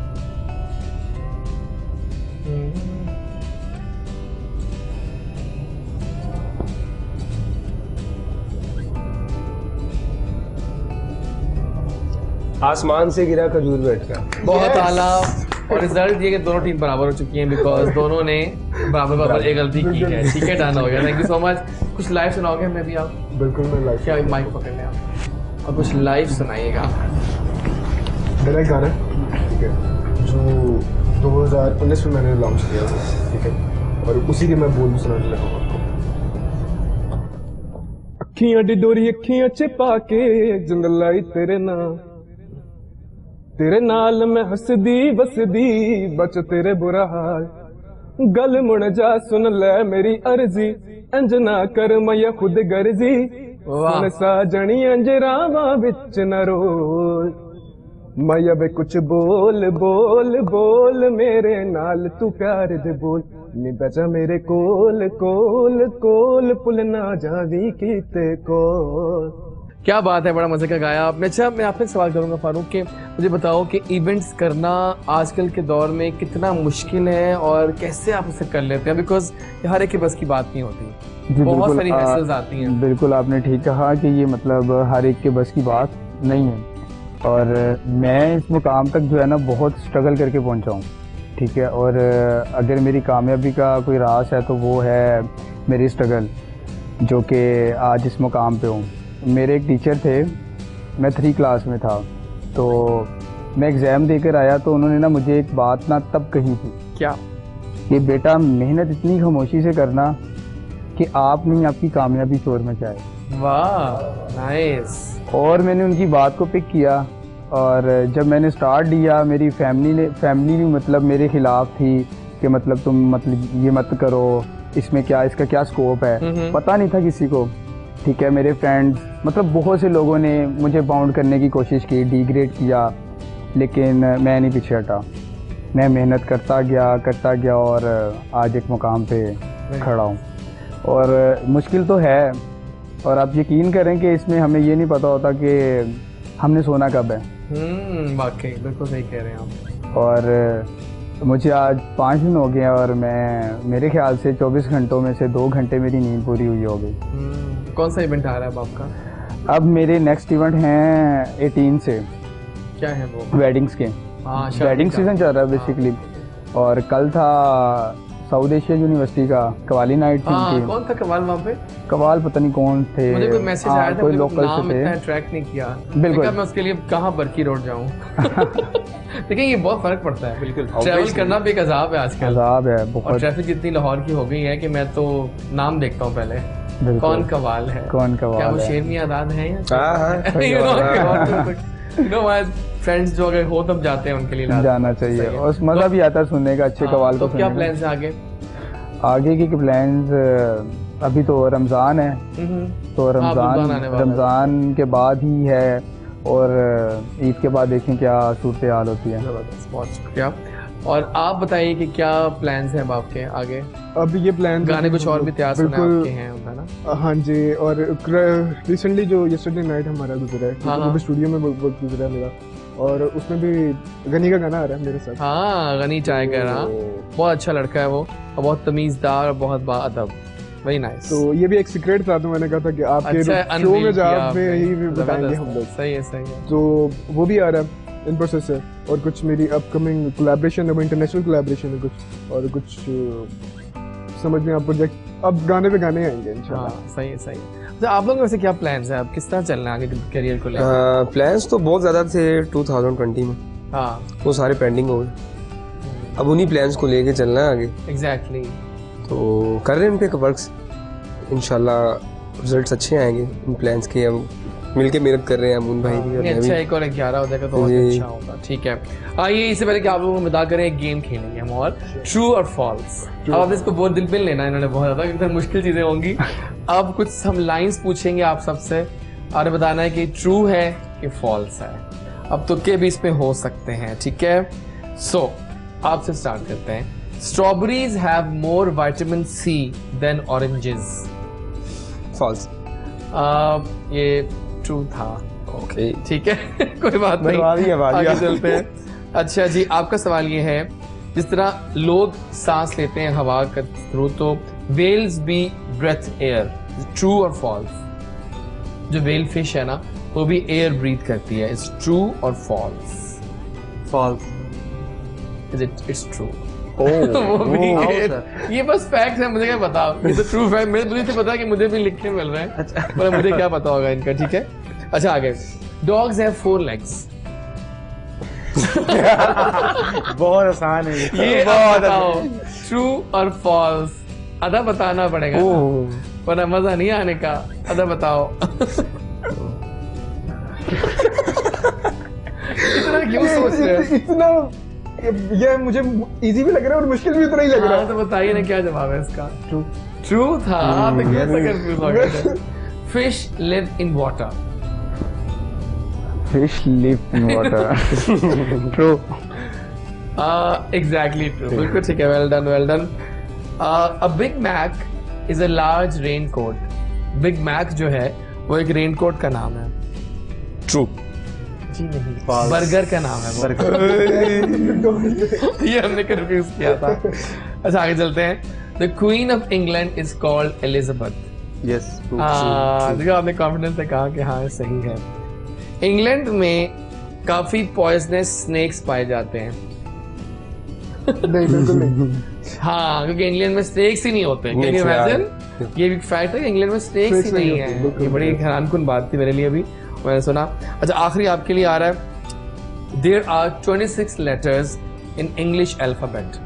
आसमान से गिरा खजूर बैठ का। बहुत आला। और रिजल्ट ये कि दोनों टीम बराबर हो चुकी हैं बिकॉज दोनों ने बराबर बराबर एक गलती की है। ठीक है, डन हो गया। Thank you so much. कुछ लाइव सुनाओगे हमें भी आप? बिल्कुल मैं लाइव क्या माइक पकड़ लें आप और कुछ लाइव सुनाइएगा। मेरा एक गाना है, ठीक है, जो 2019 में मैंने लॉन्च किया था, ठीक है, और उसी के मैं बोल सुनाने लगा हूँ आपको। अखियां डिडोरी अखियां छिपा के जिंद लाई तेरे नाल मैं हसदी बसदी बच तेरे बुरा हाल गल मुड़ जा सुन ले मेरी अर्जी इंज ना कर मैं खुद गर्जी सुन साजनी अंजरावा बिच न रोल मैं अब कुछ बोल बोल बोल मेरे नाल तू प्यार दे बोल नी बचा मेरे कोल कोल कोल पुल ना जावी कीते कोल। क्या बात है, बड़ा मजे का गाया आपने। अच्छा, मैं आपसे सवाल करूंगा फारूक के मुझे बताओ कि इवेंट्स करना आजकल के दौर में कितना मुश्किल है और कैसे आप उसे कर लेते हैं? बिकॉज हर एक के बस की बात नहीं होती, बहुत सारी हैसल्स आती हैं। बिल्कुल आपने ठीक कहा कि ये मतलब हर एक के बस की बात नहीं है और मैं इस मुकाम तक जो है ना बहुत स्ट्रगल करके पहुंचा हूँ, ठीक है। और अगर मेरी कामयाबी का कोई राज है तो वो है मेरी स्ट्रगल, जो कि आज इस मुकाम पे हूँ। मेरे एक टीचर थे, मैं 3 क्लास में था, तो मैं एग्ज़ाम देकर आया तो उन्होंने ना मुझे एक बात ना तब कही थी, क्या? कि बेटा मेहनत इतनी खामोशी से करना कि आप नहीं आपकी कामयाबी शोर में जाए। वाह, नाइस। और मैंने उनकी बात को पिक किया और जब मैंने स्टार्ट दिया मेरी फैमिली भी मतलब मेरे खिलाफ थी कि मतलब तुम मतलब ये मत करो, इसमें क्या इसका क्या स्कोप है, पता नहीं था किसी को, ठीक है। मेरे फ्रेंड्स मतलब बहुत से लोगों ने मुझे बाउंड करने की कोशिश की, डिग्रेड किया, लेकिन मैं नहीं पीछे हटा। मैं मेहनत करता गया और आज एक मुकाम पे खड़ा हूँ। और मुश्किल तो है और आप यकीन करें कि इसमें हमें ये नहीं पता होता कि हमने सोना कब है। वाकई बिल्कुल सही कह रहे हैं आप। और मुझे आज 5 दिन हो गए और मैं मेरे ख्याल से 24 घंटों में से 2 घंटे मेरी नींद पूरी हुई होगी। कौन सा इवेंट आ रहा है अब आपका? अब मेरे नेक्स्ट इवेंट हैं 18 से, क्या है वो? वेडिंग्स के। हाँ, वेडिंग सीजन चल रहा है बेसिकली। और कल था साउथ एशिया यूनिवर्सिटी का कवाली नाइट थी उनकी। कौन था कवाल वहाँ पे? कवाल पता नहीं कौन थे, मुझे कोई मैसेज आया था, कोई मुझे लोकल नाम से इतना थे। ट्रैक नहीं किया। बिल्कुल। मैं उसके लिए कहाँ बरकी रोड जाऊँ? देखिए ये बहुत फर्क पड़ता है। बिल्कुल, ट्रैवल करना भी एक अजाब है आजकल। अजाब है और बहुत। ट्रैफिक इतनी लाहौर की हो गई है कि मैं तो नाम देखता हूँ पहले, बिल्कुल। कौन कवाल है, कौन क्या कवाल वो है। शेरनी आजाद है या हाँ, हाँ। फ्रेंड्स जो अगर हो तब जाते हैं उनके लिए जाना चाहिए और मज़ा भी आता है सुनने का, अच्छे कवाल तो को क्या सुनने प्लान्स है आगे? का। आगे के प्लान्स अभी तो रमज़ान है, तो रमज़ान आने वाला है। रमज़ान के बाद ही है और ईद के बाद देखें क्या सूरत हाल होती है। जबरदस्त, बहुत शुक्रिया। और आप बताइए कि क्या प्लान्स हैं अब आपके आगे? अब ये प्लान गाने कुछ और भी तैयार सुने बिल्कुल। आपके हैं है ना? हाँ जी, और रिसेंटली जो यस्टरडे नाइट हमारा गुजरा है, हाँ, वो भी स्टूडियो में बहुत गुजरा है मेरा, और उसमें भी गनी का गाना आ रहा है मेरे साथ। हाँ, गनी चाय कह रहा, बहुत अच्छा लड़का है वो और बहुत तमीज़दार और बहुत बाअदब, वेरी नाइस। तो ये भी एक सीक्रेट था, तो मैंने कहा था कि आपके अच्छा, शो में unveil जब किया में आपने। ही बताएंगे हम लोग। सही है, सही है। तो वो भी आ रहा है इन प्रोसेस है, और कुछ मेरी अपकमिंग कोलैबोरेशन है, वो इंटरनेशनल कोलैबोरेशन है कुछ, और कुछ समझ में आप प्रोजेक्ट, अब गाने पे गाने आएंगे इंशाल्लाह। हाँ, सही है, सही है। तो आप लोगों वैसे क्या प्लान्स हैं? आप किस तरह चलना है आगे करियर को लेकर? प्लान्स तो बहुत ज़्यादा थे 2020 में, हाँ, वो सारे पेंडिंग हो गए। अब उन्हीं प्लान्स को लेके चलना है आगे, एग्जैक्टली। तो कर रहे हैं उन पे वर्क्स। इंशाल्लाह रिजल्ट्स अच्छे आएंगे इन प्लान्स के। हम मिलके मेहनत कर रहे हैं अमून भाई भी और मैं भी। अच्छा, 1 और 11 हो जाएगा तो और अच्छा होगा। ठीक है, आइए इससे पहले कि आप लोगों को बता करें, एक गेम खेलेंगे हम और ट्रू और फॉल्स। अब आप इसको बहुत दिल पे लेना, इन्होंने बहुत ज़्यादा क्योंकि मुश्किल चीज़ें होंगी। अब कुछ हम लाइंस पूछेंगे आप सबसे और बताना है कि ट्रू है कि फॉल्स है। अब तुक्के भी इसमें हो सकते हैं, ठीक है। सो आपसे स्टार्ट करते हैं। Strawberries have more vitamin C than oranges. False. ये ट्रू था। ओके, ठीक है कोई बात नहीं, आगे चलते हैं। अच्छा जी, आपका सवाल ये है, जिस तरह लोग सांस लेते हैं हवा के थ्रू, तो वेल्स भी ब्रेथ एयर, ट्रू और फॉल्स? जो वेल फिश है ना, वो भी एयर ब्रीथ करती है, इट्स ट्रू और फॉल्स? फॉल्स। It's true. ये बस फैक्ट है, मुझे क्या पता, ये तो ट्रू फैक्ट मुझे तो पता कि मुझे भी लिखने मिल रहा है, पर मुझे क्या पता होगा इनका, ठीक है। अच्छा आगे, डॉग्स हैव 4 legs। बहुत आसान है ये बताओ ट्रू और फॉल्स? आधा बताना पड़ेगा वरना मजा नहीं आने का। आधा बताओ। इतना क्यों सोच रहे हो? इतना ये मुझे इजी भी लग रहा है और मुश्किल भी उतना ही लग रहा है। तो बताइए ना क्या जवाब है इसका? ट्रू। ट्रू था तो कैसे कंफ्यूज हो गए? Fish live in water. Fish live in water. True. Exactly true. बिल्कुल ठीक है, well done, well done. A Big Mac is a large raincoat. Big Mac जो है वो एक रेनकोट का नाम है। ट्रू। जी नहीं, बर्गर का नाम है वो। ये हमने कंफ्यूज किया था। अच्छा आगे चलते हैं। The Queen of England is called Elizabeth. Yes. देखो आपने कॉन्फिडेंस से कहा कि हाँ सही है। इंग्लैंड में काफी पॉइजनस स्नेक्स पाए जाते हैं। नहीं, बिल्कुल नहीं। हाँ, क्योंकि इंग्लैंड में स्नेक्स ही नहीं होते। Can you imagine? ये भी फैक्ट है कि इंग्लैंड में स्नेक्स ही नहीं है। ये बड़ी हैरानकुन बात थी मेरे लिए भी, मैंने सुना। अच्छा आखिरी आपके लिए आ रहा है। There are 26 letters in English alphabet.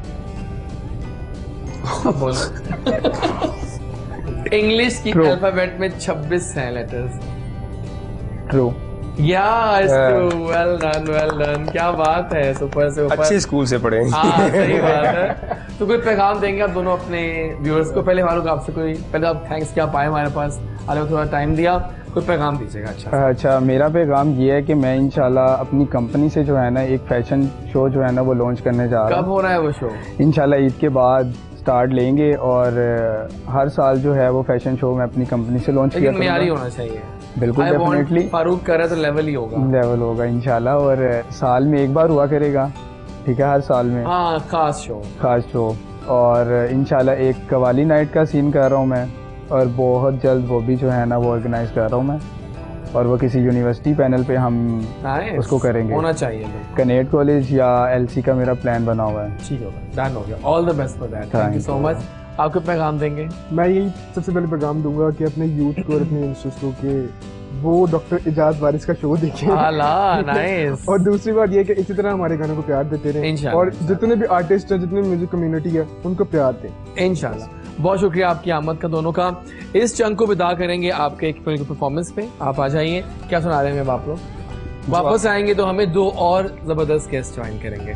English की अल्फाबेट में 26 हैं लेटर्स। True. वेल डन, क्या बात है, सुपर से ऊपर। अच्छे स्कूल से पढ़े। हाँ सही बात है। तो कोई पैगाम देंगे आप दोनों अपने व्यूअर्स को? पहले फारूक आपसे कोई, पहले आप थैंक्स क्या पाए हमारे पास, आने में थोड़ा टाइम दिया, कोई पैगाम दीजिएगा। अच्छा मेरा पैगाम ये है कि मैं इंशाल्लाह अपनी कंपनी से जो है ना एक फैशन शो जो है ना वो लॉन्च करने जा रहा हूँ। कब हो रहा है वो शो? इंशाल्लाह ईद के बाद स्टार्ट लेंगे और हर साल जो है वो फैशन शो मैं अपनी कंपनी से लॉन्च किया। मेयारी होना चाहिए। बिल्कुल डेफिनेटली। फारूक करे तो लेवल ही होगा। लेवल होगा इंशाल्लाह, और साल में एक बार हुआ करेगा, ठीक है, हर साल में। हाँ, खास शो। और इंशाल्लाह एक कवाली नाइट का सीन कर रहा हूँ मैं, और बहुत जल्द वो भी जो है ना वो ऑर्गेनाइज कर रहा हूँ मैं, और वो किसी यूनिवर्सिटी पैनल पे हम उसको करेंगे। होना चाहिए कनेट कॉलेज या एलसी का मेरा प्लान बना हुआ है। ठीक होगा, डन हो गया। All the best for that. Thank you so much. आपको पैगाम देंगे? मैं यही सबसे पहले पैगाम दूंगा कि अपने यूथ को और अपने यंगस्टर्स को कि वो डॉक्टर एजाज वारिस का शो देखें। नाइस। और दूसरी बात ये कि इसी तरह हमारे गानों को प्यार देते रहें, और जितने भी आर्टिस्ट हैं, जितने म्यूजिक कम्युनिटी है, उनको प्यार दें इंशाल्लाह। बहुत शुक्रिया आपकी आमद का दोनों का। इस चंक को विदा करेंगे आपके एक परफॉर्मेंस पे। आप आ जाइए। क्या सुना रहे हैं अब आप लोग? वापस आएंगे तो हमें 2 और जबरदस्त गेस्ट ज्वाइन करेंगे।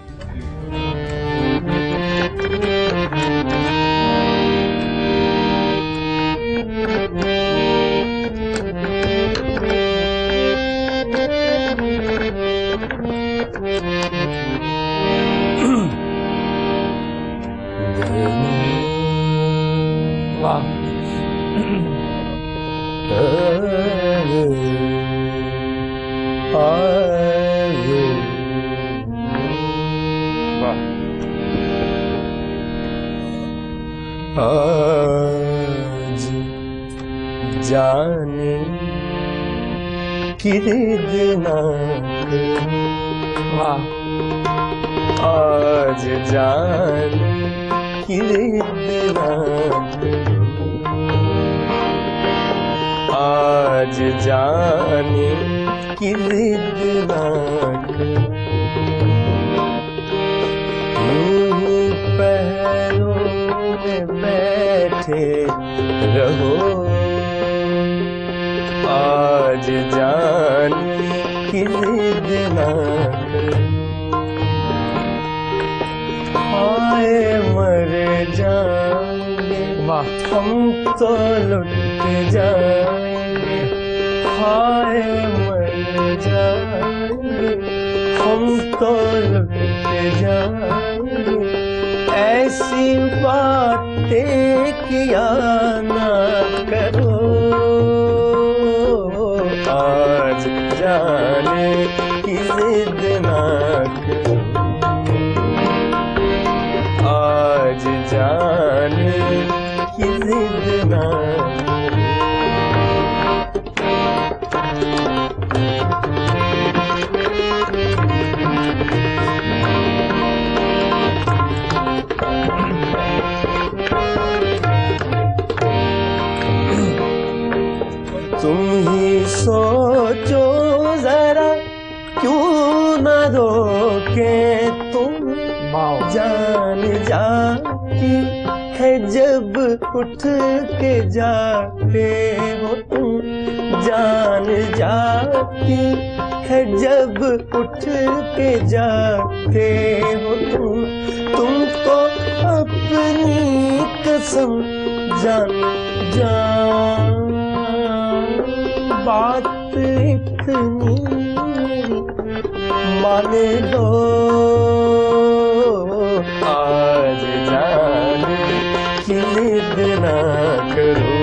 आज जाने कितना आज जाने कितना आज जाने कितना पैरों में बैठे रहो, आज जाने की जिद ना करो, हाय मर जाएंगे हम तो लुट जाएंगे, हाय मर जाएंगे हम तो लुट जाएंगे, ऐसी बातें किया ना करो, आज जाने की जिद ना करो, आज जाने की जिद ना तुम ही सोचो जरा क्यों न रोके तुम, जान जाती है जब उठ के जाते हो तुम, जान जाती है जब उठ के जाते हो तुमको अपनी कसम जान जान, बात इतनी मान लो, आज जाने की जिद ना करो,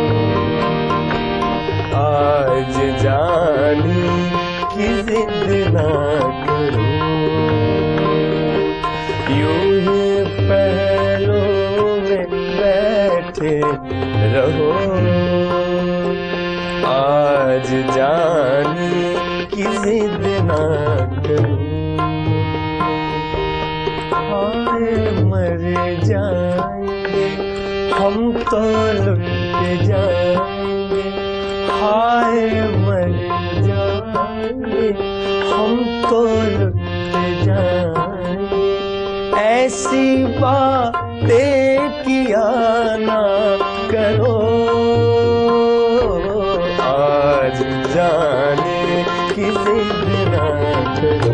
आज जाने की जिद ना करो, यूं ही पहलों में बैठे रहो, आज जाने की जिद ना करो, हाय मर जाएंगे हम तो लुट जाएंगे, हाय मर जाएंगे हम तो लुट जाएंगे, ऐसी बातें किया ना करो, आज जाने की जिद ना करो,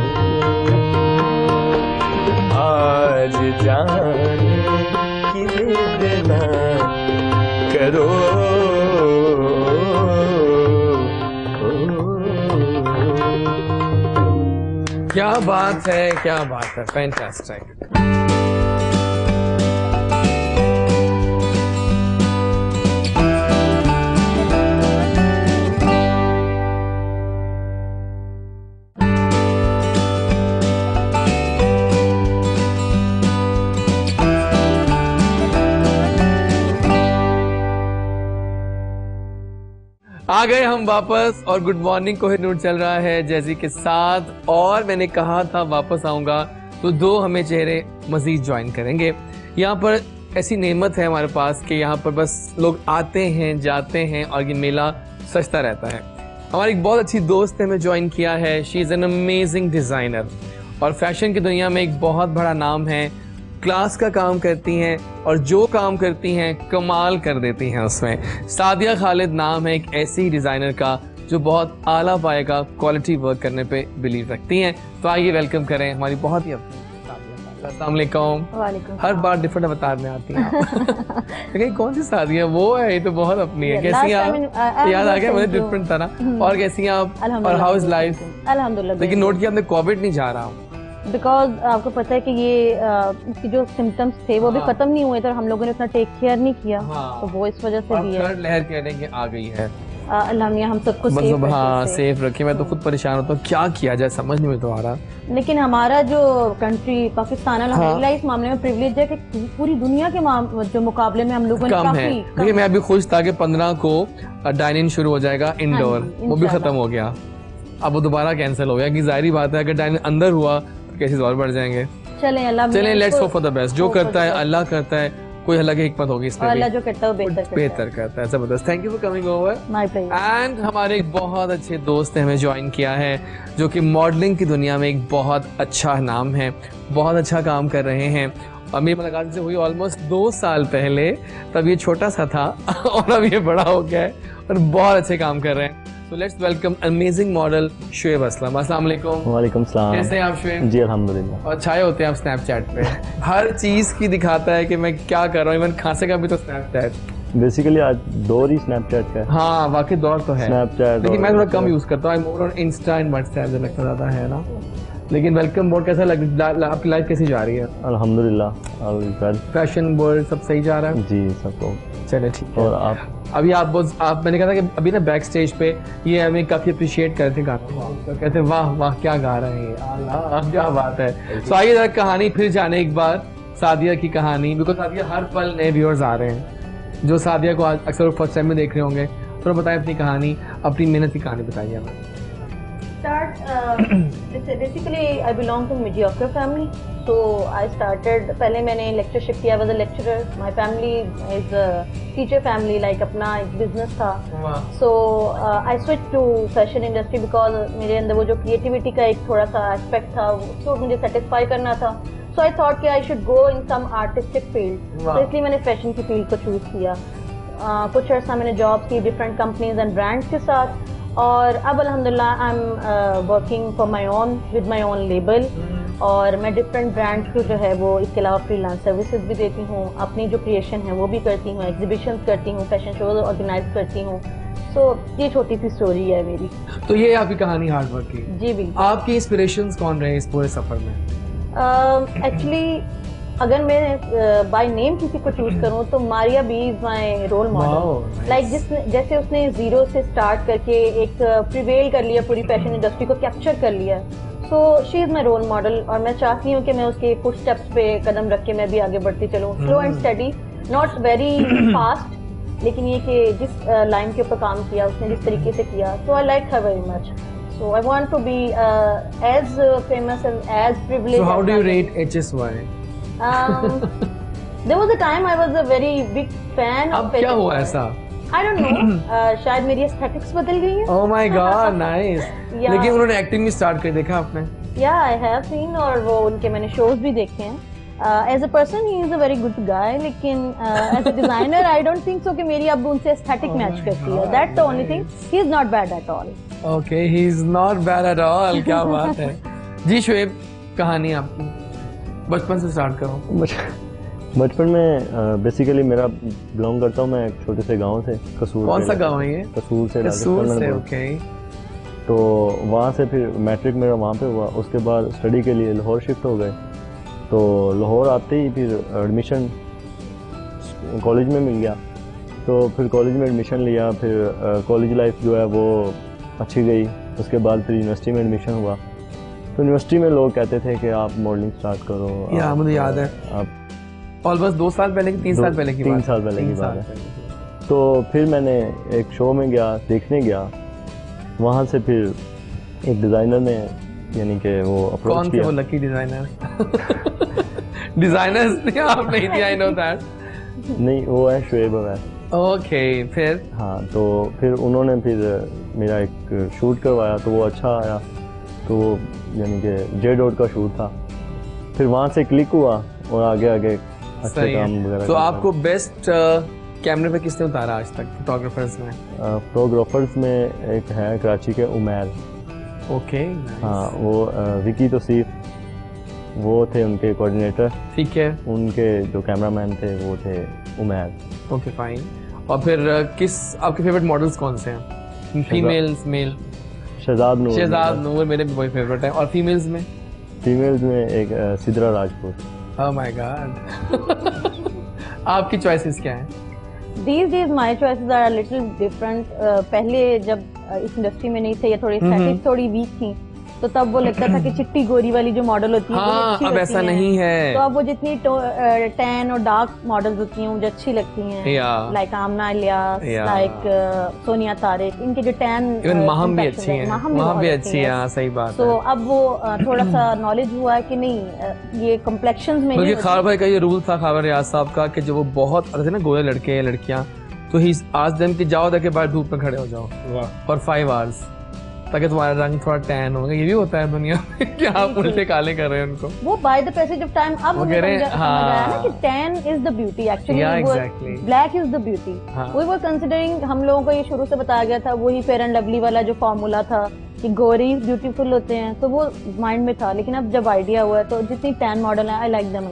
आज जाने की जिद ना करो, क्या बात है, क्या बात है, फैंटास्टिक। आ गए हम वापस और गुड मॉर्निंग कोहिनूर चल रहा है जैजी के साथ, और मैंने कहा था वापस आऊंगा तो 2 हमें चेहरे मजीद ज्वाइन करेंगे। यहाँ पर ऐसी नेमत है हमारे पास कि यहाँ पर बस लोग आते हैं जाते हैं और ये मेला सजता रहता है। हमारी एक बहुत अच्छी दोस्त ने हमें ज्वाइन किया है, she is an amazing designer और फैशन की दुनिया में एक बहुत बड़ा नाम है, क्लास का काम करती हैं और जो काम करती हैं कमाल कर देती हैं उसमें। सादिया खालिद नाम है एक ऐसी डिज़ाइनर का जो बहुत आला पाए का क्वालिटी वर्क करने पे बिलीव रखती हैं। तो आइए वेलकम करें हमारी बहुत ही अपनी अस्सलाम वालेकुम। हर बार डिफरेंट अवतार में आती हैं आप। कौन सी सादिया वो है, ये तो बहुत अपनी है। कैसी आप, याद आ गया मुझे डिफरेंट तरह। और कैसी आप, और हाउ इज लाइफ? अल्हम्दुलिल्लाह। लेकिन नोट किया आपने कोविड नहीं जा रहा हूँ बिकॉज आपको पता है कि ये इसकी जो सिम्टम्स थे वो भी खत्म नहीं हुए थे, हम लोगों ने उतना टेक केयर नहीं किया, तो वो इस वजह से भी है। लहर कहने की आ गई है, अल्लाह मियां हम सबको सेफ हाँ सेफ रखे। मैं तो खुद परेशान होता हूँ, क्या किया जाए समझ नहीं तो आ रहा। लेकिन हमारा जो कंट्री पाकिस्तान अल्हम्दुलिल्लाह इस मामले में प्रिविलेज है कि पूरी दुनिया के जो मुकाबले में हम लोगों ने कम है। देखिए मैं अभी खुश था कि 15 को डाइनिंग शुरू हो जाएगा इंडोर, वो भी खत्म हो गया, अब वो दोबारा कैंसिल हो गया कि जाहिर बात है अगर डाइनिंग अंदर हुआ केसेस और बढ़ जाएंगे। चलें let's hope for the best. जो करता है अल्लाह करता है, कोई अल्लाह की हिकमत होगी इसमें, अल्लाह जो करता है बेहतर करता है। जबरदस्त, thank you for coming over. My pleasure. And हमारे एक बहुत अच्छे दोस्त ने हमें ज्वाइन किया है जो कि मॉडलिंग की दुनिया में एक बहुत अच्छा नाम है, बहुत अच्छा काम कर रहे हैं और मेरी मुलाकात से हुई ऑलमोस्ट 2 साल पहले, तब ये छोटा सा था और अब ये बड़ा हो गया है और बहुत अच्छे काम कर रहे हैं। So let's welcome amazing model Shoaib Aslam. अस्सलाम वालेकुम। वालेकुम सलाम। कैसे हैं आप शुएब? जी अल्हम्दुलिल्लाह। और छाए होते हैं आप स्नैपचैट पे, हर चीज़ की दिखाता है कि मैं क्या कर रहा हूँ, इवन खांसे का भी तो स्नैपचैट। बेसिकली आज दौर ही स्नैपचैट का है। हाँ वाकई दौर तो है स्नैपचैट, लेकिन मैं थोड़ा कम यूज़ करता हूँ। I more on Insta and WhatsApp, जो लगता ज़्यादा है ना। लेकिन वेलकम बोर्ड कैसा आपकी लाइफ कैसी जा रही है? अल्हम्दुलिल्लाह। फैशन बोर्ड सब सही जा रहा है? जी सब। चले ठीक है। और आप आप मैंने कहा था कि अभी ना बैक स्टेज पे ये हमें काफ़ी अप्रिशिएट कर रहे थे गाना, तो कहते वाह वाह क्या गा रहे हैं, अल्लाह क्या बात है। तो आइए जरा कहानी फिर जाने एक बार सादिया की कहानी, बिकॉज सादिया हर पल नए व्यूअर्स आ रहे हैं जो सादिया को आज अक्सर फर्स्ट टाइम में देख रहे होंगे। थोड़ा बताएं अपनी कहानी, अपनी मेहनत की कहानी बताइए हमें। Basically, I belong to mediocre family. So I started. पहले मैंने lectureship किया, was a lecturer. My family is a teacher family, like अपना एक business था. So I switched to fashion industry because मेरे अंदर वो जो creativity का एक थोड़ा सा aspect था, उसको मुझे satisfy करना था. So I thought कि I should go in some artistic field. तो इसलिए मैंने fashion की field को choose किया. कुछ अर्सा मैंने जॉब की different companies and brands के साथ. और अब अल्हम्दुलिल्लाह I am working for my own with my own label, और मैं डिफरेंट ब्रांड्स को जो है वो इसके अलावा फ्रीलांस सर्विसेज भी देती हूँ, अपनी जो क्रिएशन है वो भी करती हूँ, एग्जीबिशंस करती हूँ, फैशन शोज ऑर्गेनाइज करती हूँ। सो ये छोटी सी स्टोरी है मेरी। तो ये आपकी कहानी हार्ड वर्क की? जी बिल्कुल। आपकी इंस्पिरेशंस कौन रहे इस पूरे सफर में? एक्चुअली अगर मैं बाय नेम किसी को चूज करूं तो Maria B is my role model. Like जैसे उसने जीरो से स्टार्ट करके एक प्रिवेल कर लिया, पूरी फैशन इंडस्ट्री को कैप्चर कर लिया। So she is my role model और मैं चाहती हूँ कि मैं उसके फुट स्टेप्स पे कदम रख के मैं भी आगे बढ़ती चलूँ, slow and steady, not very fast, लेकिन ये कि जिस लाइन के ऊपर काम किया उसने, जिस तरीके से किया, so I like her very much. So I want to be as famous and as privileged. So how do you rate HSY? There was a time I was a very big fan of. अब क्या हुआ ऐसा? I don't know. शायद मेरी aesthetics बदल गई है। Oh my God, nice. लेकिन उन्होंने एक्टिंग भी स्टार्ट कर देखा आपने? Yeah, I have seen, और वो उनके मैंने shows भी देखे हैं। As a person, he is a very good guy. लेकिन as a designer, I don't think so कि मेरी अब उनसे aesthetic match करती है. That's the only thing. He is not bad at all. Okay, he is not bad at all. क्या बात है? जी शुएब, कहानी आपकी बचपन से स्टार्ट करो। बचपन में बेसिकली मेरा बिलोंग करता हूँ मैं एक छोटे से गांव से, कसूर। कौन सा गांव है ये? कसूर से। कसूर से, ओके। तो वहाँ से फिर मैट्रिक मेरा वहाँ पे हुआ, उसके बाद स्टडी के लिए लाहौर शिफ्ट हो गए। तो लाहौर आते ही फिर एडमिशन कॉलेज में मिल गया, तो फिर कॉलेज में एडमिशन लिया। फिर कॉलेज लाइफ जो है वो अच्छी गई। उसके बाद फिर यूनिवर्सिटी में एडमिशन हुआ, तो यूनिवर्सिटी में लोग कहते थे कि आप मॉडलिंग स्टार्ट करो। या मुझे याद है, आप ऑलमोस्ट 2 साल पहले की 3 साल पहले की 3 साल पहले की बात है। तो फिर मैंने एक शो में गया, देखने गया, वहाँ से फिर एक डिज़ाइनर ने यानी कि वो अप्रोच कौन किया। थे वो लकी डिज़ाइनर? डिज़ाइनर्स ने आप नहीं दिया, आई नो दैट। नहीं, वो है शुएब अवैस। ओके, फिर? हाँ, तो फिर उन्होंने फिर मेरा एक शूट करवाया, तो वो अच्छा आया। तो यानी कि जे डॉट का शूट था, फिर वहाँ से क्लिक हुआ और आगे आगे अच्छे काम वगैरह। तो आपको बेस्ट कैमरे पे किसने उतारा आज तक फोटोग्राफर्स में? फोटोग्राफर्स में एक है कराची के उमैर। ओके, हाँ, वो विकी तौसीफ वो थे उनके कोऑर्डिनेटर। ठीक है। उनके जो कैमरामैन थे वो थे उमैर। Okay fine. और फिर किस आपके फेवरेट मॉडल्स कौन से हैं? Females, male? शहजाद नूर। शहजाद नूर मेरे भी बहुत फेवरेट है। और फीमेल्स में? फीमेल्स में एक Sidra Rajput. Oh my god. आपकी चॉइसेस क्या हैं? These days my choices are a little different. पहले जब इस इंडस्ट्री में नहीं थे या थोड़ी एस्थेटिक्स थोड़ी वीक थी, तो तब वो लगता था कि चिट्टी गोरी वाली जो मॉडल होती है वो अच्छी अब ऐसा नहीं है। तो अब वो जितनी टैन और डार्क मॉडल्स होती हैं मुझे अच्छी लगती हैं, लाइक आमना इलियास, लाइक सोनिया तारिक, इनके जो टैन इवन महम भी अच्छी हैं, महम भी अच्छी है, सही बात है। तो अब वो थोड़ा सा नॉलेज हुआ है कि नहीं ये कॉम्प्लेक्शंस में। बल्कि खावर भाई का ये रूल था, खावर रियाज साहब का, कि जो वो बहुत थे ना गोरे लड़के लड़कियां, तो ही आज दिन की जाओ के बाद धूप में खड़े हो जाओ फॉर 5 hours ताकि तुम्हारा रंग थोड़ा टैन होगा। ये भी होता है दुनिया में कि आप उल्टे काले कर रहे हैं उनको। वो by the passage of time अब वो कह रहे हैं समझ आया ना कि tan is the beauty, actually black is the beauty. We were considering, हम लोगों को ये शुरू से बताया गया था, वही फेयर एंड लवली वाला जो फॉर्मूला था कि गोरी ब्यूटीफुल होते हैं, तो वो माइंड में था। लेकिन अब जब आइडिया हुआ है तो जितनी टैन मॉडल है आई लाइक देम।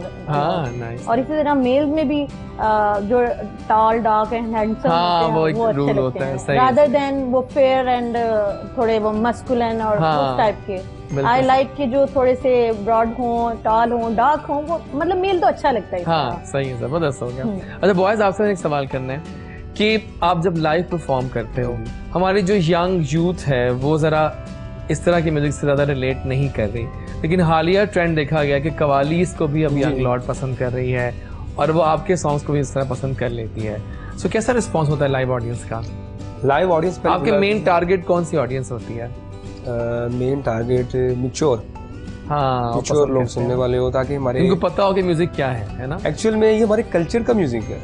और इसी तरह मेल्स में भी जो टॉल डार्क एंड हैंडसम होते हैं वो अच्छे लगते हैं रादर देन वो फेयर एंड थोड़े वो मस्कुलिन और उस टाइप के। आई लाइक कि जो थोड़े से ब्रॉड हो, टॉल हो, डार्क हो, वो मतलब मेल तो अच्छा लगता है। हाँ सही है, जबरदस्त हो गया। अच्छा बॉयज, आपसे एक सवाल करना है कि आप जब लाइव परफॉर्म करते हो, हमारी जो यंग यूथ है वो जरा इस तरह की म्यूजिक से ज्यादा रिलेट नहीं कर रही, लेकिन हालिया ट्रेंड देखा गया कि कवालीस को भी अब यंग लॉर्ड पसंद कर रही है और वो आपके सॉन्ग्स को भी इस तरह पसंद कर लेती है। सो कैसा रिस्पॉन्स होता है लाइव ऑडियंस का? लाइव ऑडियंस पे आपके मेन टारगेट कौन सी ऑडियंस होती है? मेन टारगेट मैच्योर, हाँ मैच्योर लोग सुनने वाले हो, ताकि हमारे उनको पता हो कि म्यूजिक क्या है ना। एक्चुअल में ये हमारे कल्चर का म्यूजिक है,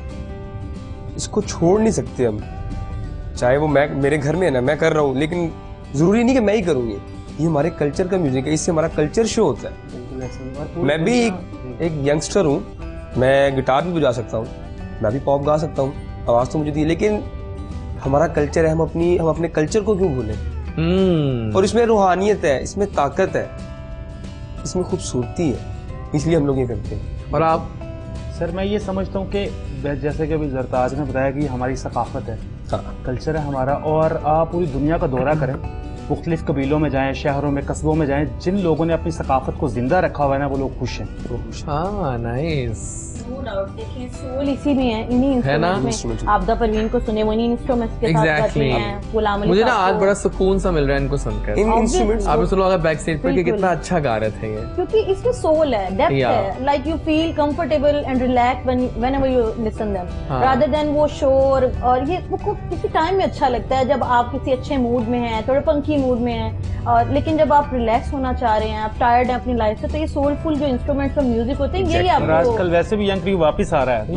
इसको छोड़ नहीं सकते हम। चाहे वो मैं मेरे घर में है ना, मैं कर रहा हूँ, लेकिन जरूरी नहीं कि मैं ही करूँगी। ये हमारे कल्चर का म्यूजिक है, इससे हमारा कल्चर शो होता है। मैं भी एक यंगस्टर हूँ, मैं गिटार भी बजा सकता हूँ, मैं भी पॉप गा सकता हूँ, आवाज़ तो मुझे दी, लेकिन हमारा कल्चर है, हम अपने कल्चर को क्यों भूलें? और इसमें रूहानियत है, इसमें ताकत है, इसमें खूबसूरती है, इसलिए हम लोग ये करते हैं। और आप? सर मैं ये समझता हूँ कि जैसे कि अभी जरताज ने बताया कि हमारी सकाफत है, कल्चर है हमारा, और आप पूरी दुनिया का दौरा करें, मुख्तलिफ कबीलों में जाएं, शहरों में, कस्बों में जाएं, जिन लोगों ने अपनी सकाफत को जिंदा रखा हुआ है ना, वो लोग खुश हैं। हाँ नाइस। देखिए सोल इसी में है, इन्हीं इंस्ट्रूमेंट्स में। आपदा परवीन को सुने, वो इन्हीं इंस्ट्रूमेंट्स के साथ करते हैं। गुलाम अली मुझे ना आज बड़ा सुकून सा मिल रहा है इनको सुनकर। इन इंस्ट्रूमेंट्स आपने सुना होगा बैक स्टेज पर कि कितना अच्छा गा रहे थे ये, क्योंकि इसमें सोल है, डेप्थ है। Like you feel comfortable and relax whenever you listen them rather than वो शोर। और ये वो किसी टाइम में अच्छा लगता है जब आप किसी अच्छे मूड में हैं, थोड़े पंकी मूड में हैं, और लेकिन जब आप रिलैक्स होना चाह रहे हैं, आप टायर्ड हैं अपनी लाइफ से, तो ये सोलफुल जो इंस्ट्रूमेंट्स और म्यूजिक होते हैं यही आपको। आजकल वैसे भी यंग क्रू वापस आ रहा है,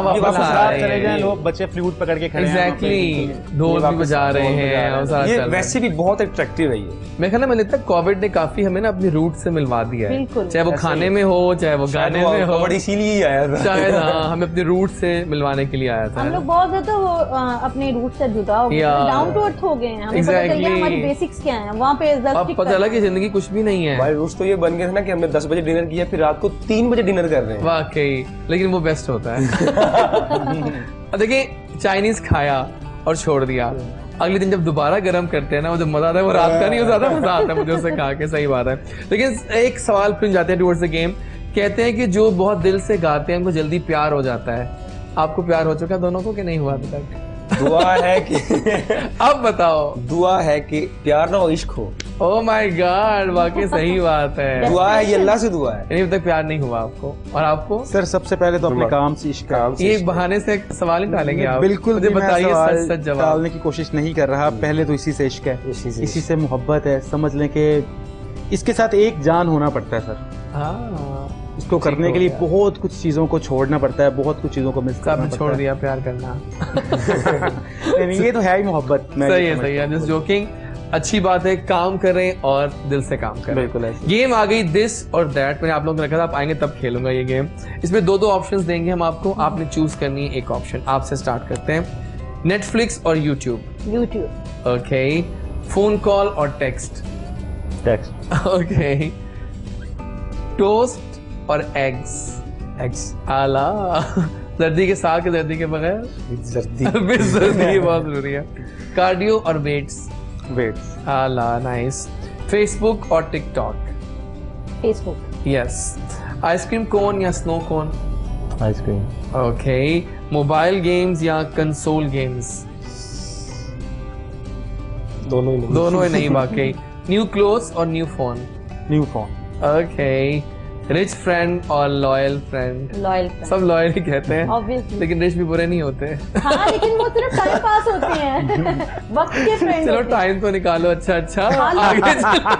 चले जाएं लोग, बच्चे फ्लूट पकड़ के खड़े हैं, एग्जैक्टली ढोल भी बजा रहे हैं। ये वैसे भी बहुत अट्रैक्टिव है। ये मैं कहना, मैंने लगता है कोविड ने काफी हमें ना अपनी रूट से मिलवा दिया है, चाहे वो खाने में हो, चाहे वो गाने में हो। इसीलिए ही आया था शायद, हाँ, हमें अपने रूट से मिलवाने के लिए आया था। हम लोग बहुत ज्यादा वो अपने रूट से जुदा हो गए, डाउन टू अर्थ हो गए हैं। हमें पता चल गया हमारी बेसिक्स क्या हैं, वहाँ पे अब पता चला कि जिंदगी कुछ भी नहीं है। भाई रूट्स तो ये बन गया था ना कि हमने 10 बजे डिनर किया, फिर रात को 3 बजे डिनर कर रहे हैं। वाकई, लेकिन वो बेस्ट होता है। देखिए चाइनीज खाया और छोड़ दिया, अगले दिन जब दोबारा गर्म करते हैं ना, वो जो मजा आता है वो रात का नहीं, वो ज्यादा मजा आता है मुझे उससे खा के। सही बात है। लेकिन एक सवाल फिर जाते हैं टुवर्ड्स द गेम। कहते हैं कि जो बहुत दिल से गाते हैं उनको जल्दी प्यार हो जाता है। आपको प्यार हो चुका दोनों को कि नहीं हुआ अभी तक? दुआ है कि अब बताओ। दुआ है कि प्यार ना हो, इश्क हो। ओह माय गॉड, वाकई सही बात है। दुआ है, ये अल्लाह से दुआ है। अभी तक प्यार नहीं हुआ आपको? और आपको? सर सबसे पहले तो अपने काम से इश्क है। ये बहाने से सवाल ही डालेंगे आप? बिल्कुल मुझे बताइए, सच सच जवाब डालने की कोशिश नहीं कर रहा। पहले तो इसी से इश्क है, इसी से मोहब्बत है। समझ लें कि इसके साथ एक जान होना पड़ता है सर। इसको करने के लिए बहुत कुछ चीजों को छोड़ना पड़ता है, बहुत कुछ चीजों को मिस करना पड़ता है। छोड़ दिया प्यार करना। नहीं, ये तो है ही मोहब्बत। सही है, सही है। Just joking. अच्छी बात है, काम करें और दिल से काम करें। बिल्कुल ऐसे। गेम आ गई दिस और दैट। मैंने आप लोगों को रखा था आप आएंगे तब खेलूंगा ये गेम। इसमें दो ऑप्शंस देंगे हम आपको, आपने चूज करनी है एक ऑप्शन। आपसे स्टार्ट करते हैं। नेटफ्लिक्स और यूट्यूब। ओके। फोन कॉल और टेक्स्ट। ओके। टोस्ट और एग्स। आला। जर्दी के साथ के जर्दी के बगैर? जर्दी बहुत जरूरी है। कार्डियो और वेट्स। आला, नाइस। फेसबुक और TikTok? Facebook. Yes. Ice cream cone या snow cone? Ice cream. Okay. Mobile games या कंसोल गेम्स? दोनों ही नहीं वाकई। न्यू क्लोथ्स और new phone? Okay. Rich friend और लॉयल फ्रेंड? सब लॉयल ही कहते हैं obviously। लेकिन रिच भी बुरे नहीं होते। हाँ, लेकिन वो सिर्फ टाइम पास होते हैं, वक्त के फ्रेंड। चलो टाइम तो निकालो। अच्छा आगे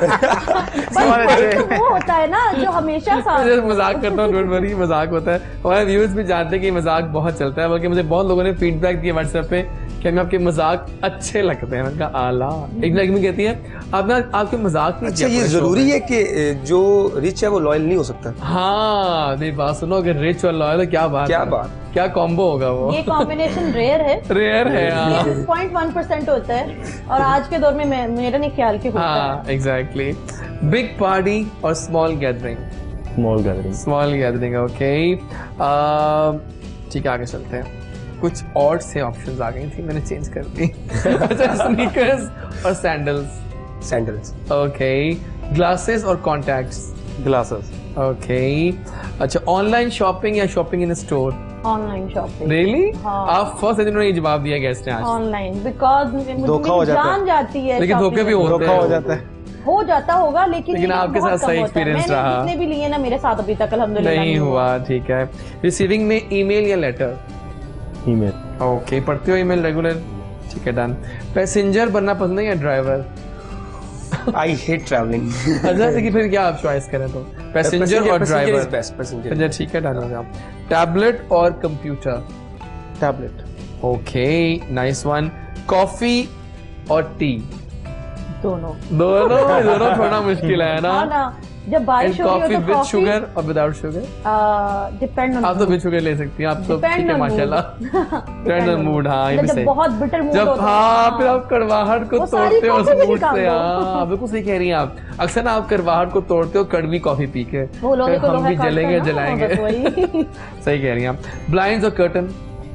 वो होता है ना जो हमेशा साथ। मजाक करता हूँ, डोंट वरी, मजाक होता है। हमारे व्यूअर्स भी जानते हैं कि मजाक बहुत चलता है, बल्कि मुझे बहुत लोगों ने फीडबैक दिया व्हाट्सएप पे कि हमें आपके मजाक अच्छे लगते हैं। मैंने कहा आला। एक लड़की कहती है आपने आपके मजाक नहीं अच्छा, ये जरूरी है कि जो रिच है वो लॉयल नहीं हो सकता? हाँ मेरी बात सुनो, अगर रिच और लॉयल तो क्या बात, क्या कॉम्बो होगा वो। ये कॉम्बिनेशन रेयर है, रेयर है। ये 0.1% होता है और आज के दौर में मेरा नहीं ख्याल के होता है। एग्जैक्टली। बिग पार्टी और small gathering? Small gathering. Okay ठीक है, आगे चलते हैं। कुछ और से ऑप्शंस आ गई थी, मैंने चेंज कर दी। अच्छा, स्नीकर्स और सैंडल्स। ओके। ग्लासेस और कॉन्टैक्ट्स? ग्लासेस। ओके। अच्छा, ऑनलाइन शॉपिंग या shopping in store? Online shopping. Really? आप फर्स्ट जिन्होंने ये जवाब दिया गेस्ट ने आज। ऑनलाइन, बिकॉज मुझे जान जाती है। लेकिन धोखे भी होते हैं। हो जाता है, हो जाता होगा, लेकिन आपके साथ सही एक्सपीरियंस रहा? जितने भी लिए ना मेरे साथ अभी तक अल्हम्दुलिल्लाह नहीं हुआ। ठीक है। रिसीविंग में ईमेल या लेटर? ईमेल। ओके। पढ़ते हो ईमेल रेगुलर? ठीक है, डन। पैसेंजर बनना पसंद है या ड्राइवर? I hate travelling. अच्छा, लेकिन फिर क्या आप चॉइस करें तो? पैसेंजर और ड्राइवर? पैसेंजर। ठीक है, डन हो गया। टैबलेट और computer? Tablet. Okay, nice one. Coffee और टी? दोनों थोड़ा मुश्किल है ना? जब बारिश हो रही हो तो विद शुगर और विदाउट शुगर? Depend on. आप तो विद शुगर ले सकती हैं, आप तो ठीक है माशाल्लाह। Depend on mood. हाँ, ये भी सही। बहुत बिटर मूड जब होता है, हाँ फिर आप कड़वाहट को तोड़ते हो उस मूड से। हाँ, बिल्कुल सही कह रही हैं आप। अक्सर ना आप कड़वाहट को तोड़ते हो कड़वी कॉफी पी के, हम भी जलेंगे जलाएंगे। सही कह रही हैं आप। ब्लाइंड्स और कर्टन?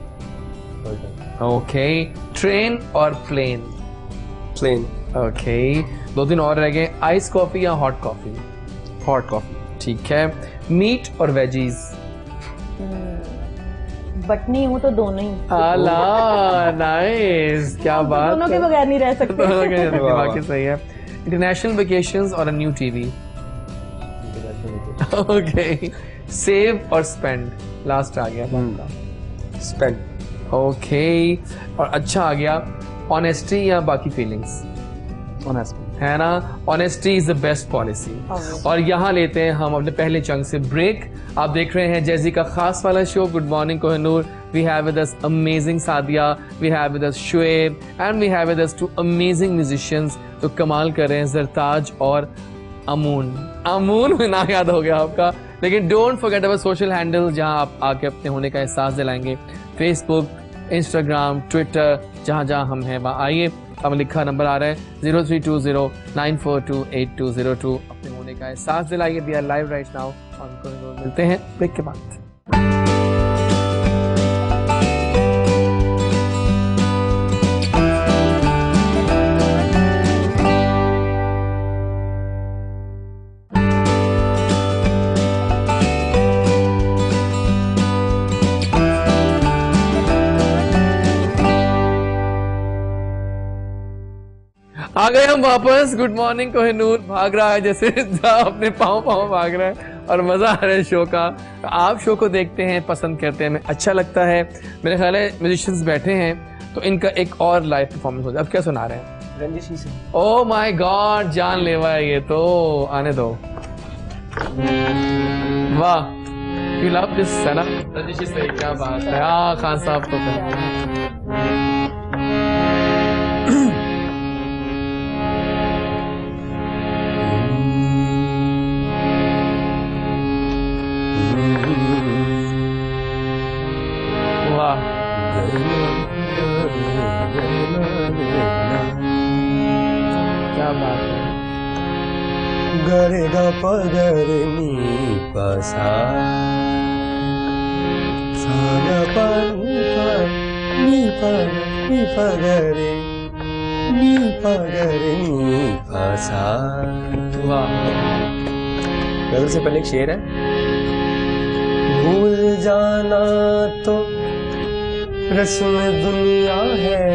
ओके। ट्रेन और प्लेन? प्लेन। ओके। 2-3 और रह गए। आइस कॉफी या हॉट कॉफी? Hot coffee. ठीक है। मीट और वेजीज? बटनी हूँ तो दोनों ही। आला, नाइस, क्या बात। दोनों के बगैर नहीं रह सकते। दोनों के बगैर बाकी सही है। इंटरनेशनल वेकेशंस और a new TV? Okay. Save और स्पेंड? लास्ट आ गया आपका। स्पेंड। ओके। और अच्छा आ गया, ऑनेस्टी या बाकी फीलिंग्स? ऑनेस्टी है ना? Honesty is the best policy. और यहाँ लेते हैं हम अपने पहले चंक से ब्रेक। आप देख रहे हैं जैजी का खास वाला show good morning Kohinoor. We have with us amazing Sadia, we have with us Shoaib and we have with us two amazing musicians. तो कमाल कर रहे हैं जरताज और अमून में नाम याद हो गया आपका। लेकिन don't forget our social handle, जहां आप आके अपने होने का एहसास दिलाएंगे। फेसबुक, इंस्टाग्राम, ट्विटर, जहां जहां हम हैं वहां आइए। हमें लिखा नंबर आ रहा है 0320942802। अपने होने का एहसास दिलाइए। We are live right now on Kohinoor. मिलते हैं ब्रेक के बाद। आ गए हम वापस। गुड मॉर्निंग कोहिनूर भाग रहा है जैसे अपने पाँव भाग रहा है और मजा आ रहा है शो का। आप शो को देखते हैं, पसंद करते हैं, हमें अच्छा लगता है। मेरे ख्याल है म्यूजिशियंस बैठे हैं तो इनका एक और लाइव परफॉर्मेंस हो जाए। अब क्या सुना रहे हैं? रंजिशी से। ओह माय गॉड, जानलेवा है ये तो। आने दो। वाह, यू लव दिस है ना? रंजिशी से क्या बात है। हाँ खान साहब तो क्या बात है। गरे ग पगरे नी पसा सा ग प नी पगरे नी पगरे नी पसा। वाह, गजल से पहले एक शेर है। भूल जाना तो रस्म दुनिया है,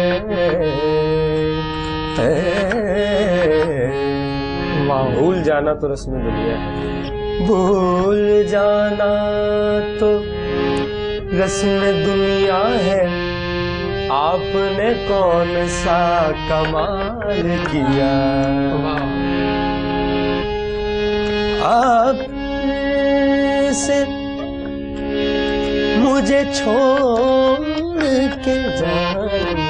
भूल जाना तो रस्म दुनिया है, भूल जाना तो रस्म दुनिया है। आपने कौन सा कमाल किया, आपसे मुझे छोड़ के जाना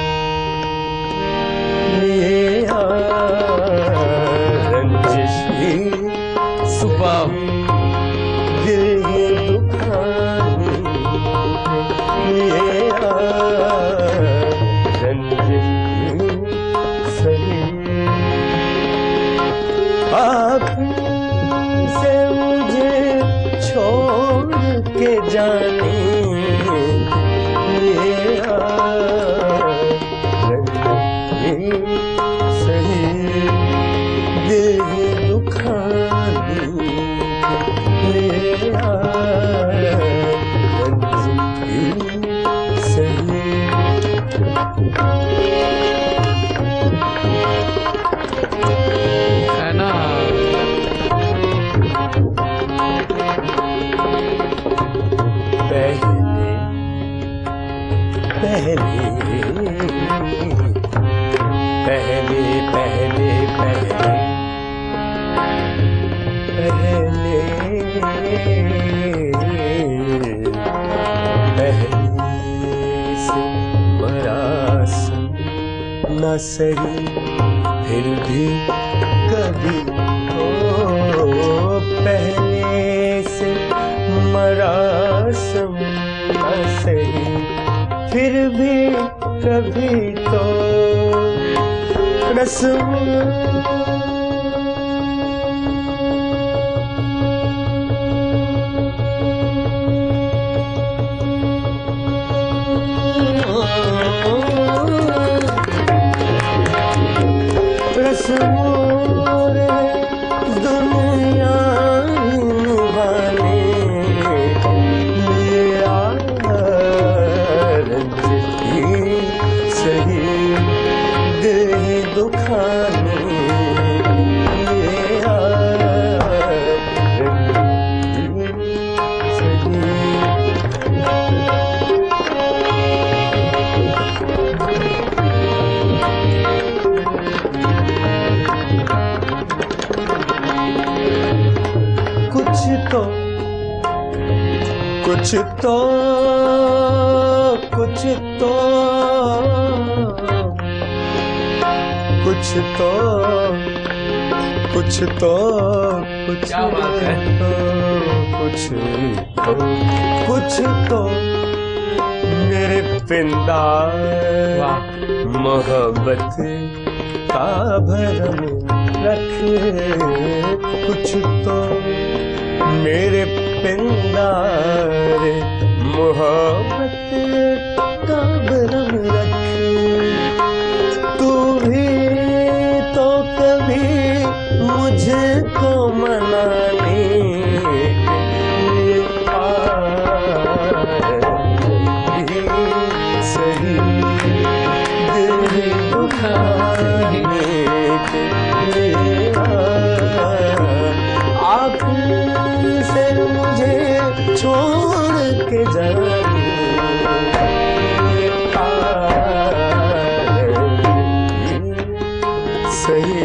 है ना? पहले से मरासम न सही फिर भी कभी पहले से मरासम न सही फिर भी कभी तो रस्म दुनिया वाले सही दिल ही दुखाने कुछ तो कुछ तो कुछ तो कुछ तो कुछ क्या बात है? कुछ तो मेरे पिंदार मोहब्बत का भरम रखे कुछ तो मेरे पिंदार मोहब्बत का भरम रखे तू भी तो कभी मुझको मनाने सही दिल दुखाने आप से मुझे छोड़ के जाने सही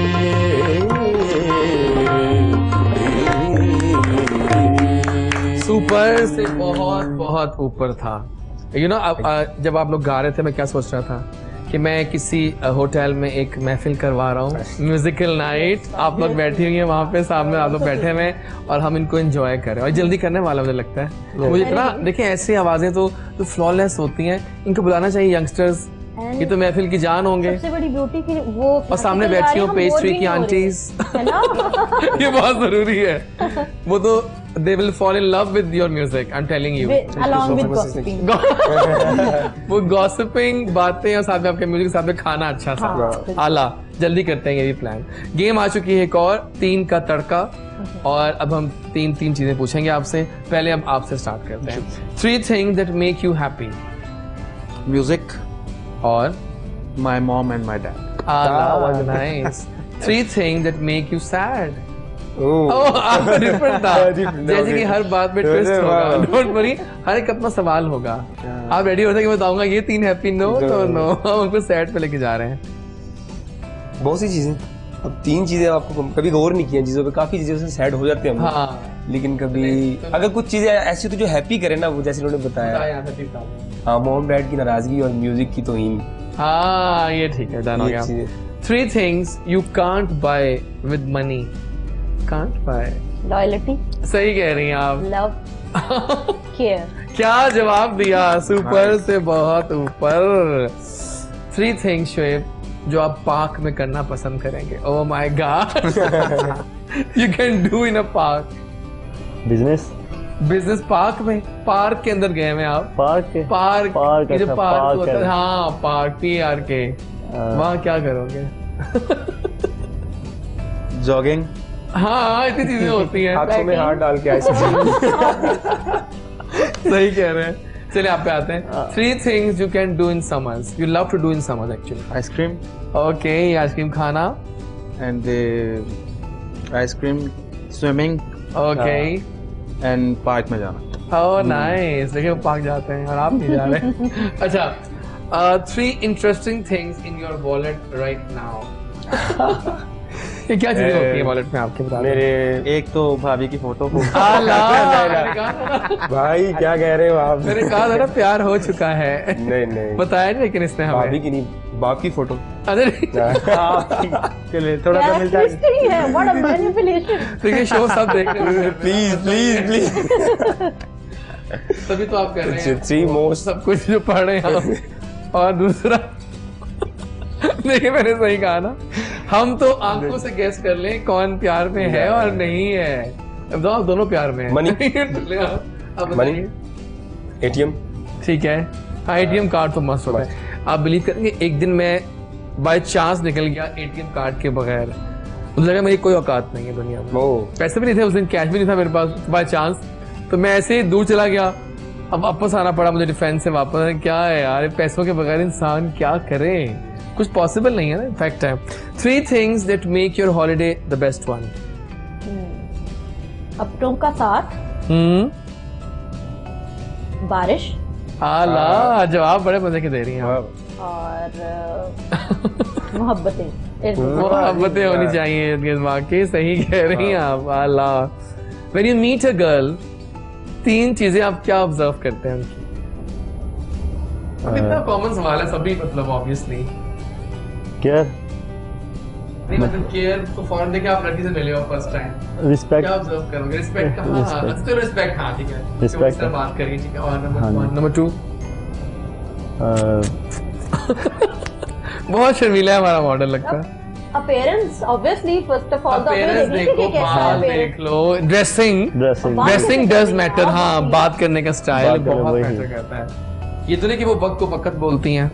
सुपर से बहुत बहुत ऊपर था। यू नो जब आप लोग गा रहे थे मैं क्या सोच रहा था कि मैं किसी होटल में एक महफिल करवा रहा हूँ, म्यूजिकल नाइट, आप लोग बैठी हुई हैं वहाँ पे, सामने आप लोग बैठे हुए हैं और हम इनको एंजॉय कर रहे हैं और जल्दी करने वाला मुझे लगता है। मुझे इतना देखें ऐसी आवाज़ें तो फ्लॉलेस होती हैं, इनको बुलाना चाहिए यंगस्टर्स, ये तो महफिल की जान होंगे। सबसे बड़ी ब्यूटी की वो और सामने बैठी हो पेस्ट्री की आंटीज ये बहुत जरूरी है। वो तो they will fall in love with your music, I'm telling you. Along with gossiping. वो गॉसिपिंग बातें और साथ में आपके म्यूजिक के साथ में खाना अच्छा सा आला। जल्दी करते हैं ये भी प्लान। गेम आ चुकी है एक और 3 का तड़का और अब हम तीन चीजें पूछेंगे आपसे। पहले अब आपसे स्टार्ट करते हैं। 3 things that make you happy. Music और my mom and my dad. Nice. 3 things that make you sad. आपका डिफरेंट था, जैसे कि हर बात में ट्विस्ट होगा। डोंट वरी, हर एक अपना सवाल होगा। आप रेडी होते कि बताऊंगा ये 3 हैप्पी नो तो नो, हम उनको सैड पे लेके जा रहे हैं। बहुत सी चीजें, अब 3 चीजें आपको कभी गौर नहीं किया चीजों पे, काफी चीजें से सैड हो जाते हैं हम। हाँ। लेकिन कभी अगर कुछ चीजें ऐसी होती जो हैप्पी करे ना, वो जैसे उन्होंने बताया, हाँ मॉम डैड की नाराजगी और म्यूजिक की तौहीन। हाँ ये ठीक है, डन हो गया। 3 things you can't buy with money. Can't buy. Loyalty. सही कह रही हैं आप। Love. Care. क्या जवाब दिया, सुपर से बहुत ऊपर। 3 things शोएब जो आप पार्क में करना पसंद करेंगे। Oh my god, you can do in a park. Business park में, पार्क के अंदर गए हैं आप? पार्क ये जो पार्क होता है, हाँ पार्क PRK, वहाँ क्या करोगे? जॉगिंग। हाँ इतनी चीजें होती हैं। हाथों में हाथ डाल के आइसक्रीम। सही कह रहे हैं। चलिए आप पे आते हैं। 3 things you can do in summers. You love to do in summers actually. Ice cream Okay, ice cream खाना। And ice cream, swimming Okay. And park में जाना। Oh nice. देखिए वो पार्क जाते हैं और आप नहीं जा रहे। अच्छा, 3 interesting things in your wallet right now. ये क्या चीजें होती है वॉलेट में आपके बता मेरे एक तो भाभी की फोटो को भाई क्या कह रहे हो आप? मैंने कहा था ना प्यार हो चुका है। नहीं नहीं, बताया नहीं लेकिन इसने हमें। भाभी की नहीं, बाप की फोटो। अरे चलिए थोड़ा सा मिलता है। ट्विस्टिंग है, व्हाट अ मैनिपुलेशन। देखिए शो सब देख रहे हैं। Please please please. तभी तो आप कर रहे हैं 3 मोस्ट सब कुछ जो पढ़ रहे हैं हम। और दूसरा देखिए मैंने सही कहा ना, हम तो आंखों से गैस कर लें कौन प्यार में है और नहीं है। अब दोनों प्यार में है। मनी। अब मनी, एटीएम। ठीक है, हाँ एटीएम कार्ड तो मस्त होता है। आप बिलीव करेंगे एक दिन मैं बाय चांस निकल गया एटीएम कार्ड के बगैर, मुझे लगा मेरी कोई औकात नहीं है दुनिया में। पैसे भी नहीं थे उस दिन, कैश भी नहीं था मेरे पास बाय चांस, तो मैं ऐसे ही दूर चला गया। अब वापस आना पड़ा मुझे डिफेंस से वापस। क्या है यार, पैसों के बगैर इंसान क्या करे, कुछ पॉसिबल नहीं है ना। फैक्ट है। 3 things that make your holiday the best one. अपनों का साथ, बारिश आला, जवाब बड़े मजे के दे रही हैं आप। और मोहब्बतें। मोहब्बतें होनी चाहिए इनके दिमाग की, सही कह रही हैं आप। आला। When you meet a girl, 3 चीजें आप क्या ऑब्जर्व करते हैं उनकी? अब इतना कॉमन सवाल है, सभी मतलब ऑब्वियसली केयर, नहीं मतलब केयर तो फॉरन देखे आप लड़की से मिले हो फर्स्ट टाइम, रिस्पेक्ट, क्या ऑब्जर्व करोगे? रिस्पेक्ट का, हाँ तो रिस्पेक्ट, हाँ ठीक है, रिस्पेक्ट तो बात करिए, ठीक है। और नंबर 2 बहुत शर्मीला है हमारा मॉडल लगता है। Appearance obviously, first of all appearance देखो, बाल देख लो, ड्रेसिंग डज मैटर। हाँ, बात करने का स्टाइल बहुत मैटर करता है। ये तो नहीं कि वो वक्त को वक्त बोलती हैं।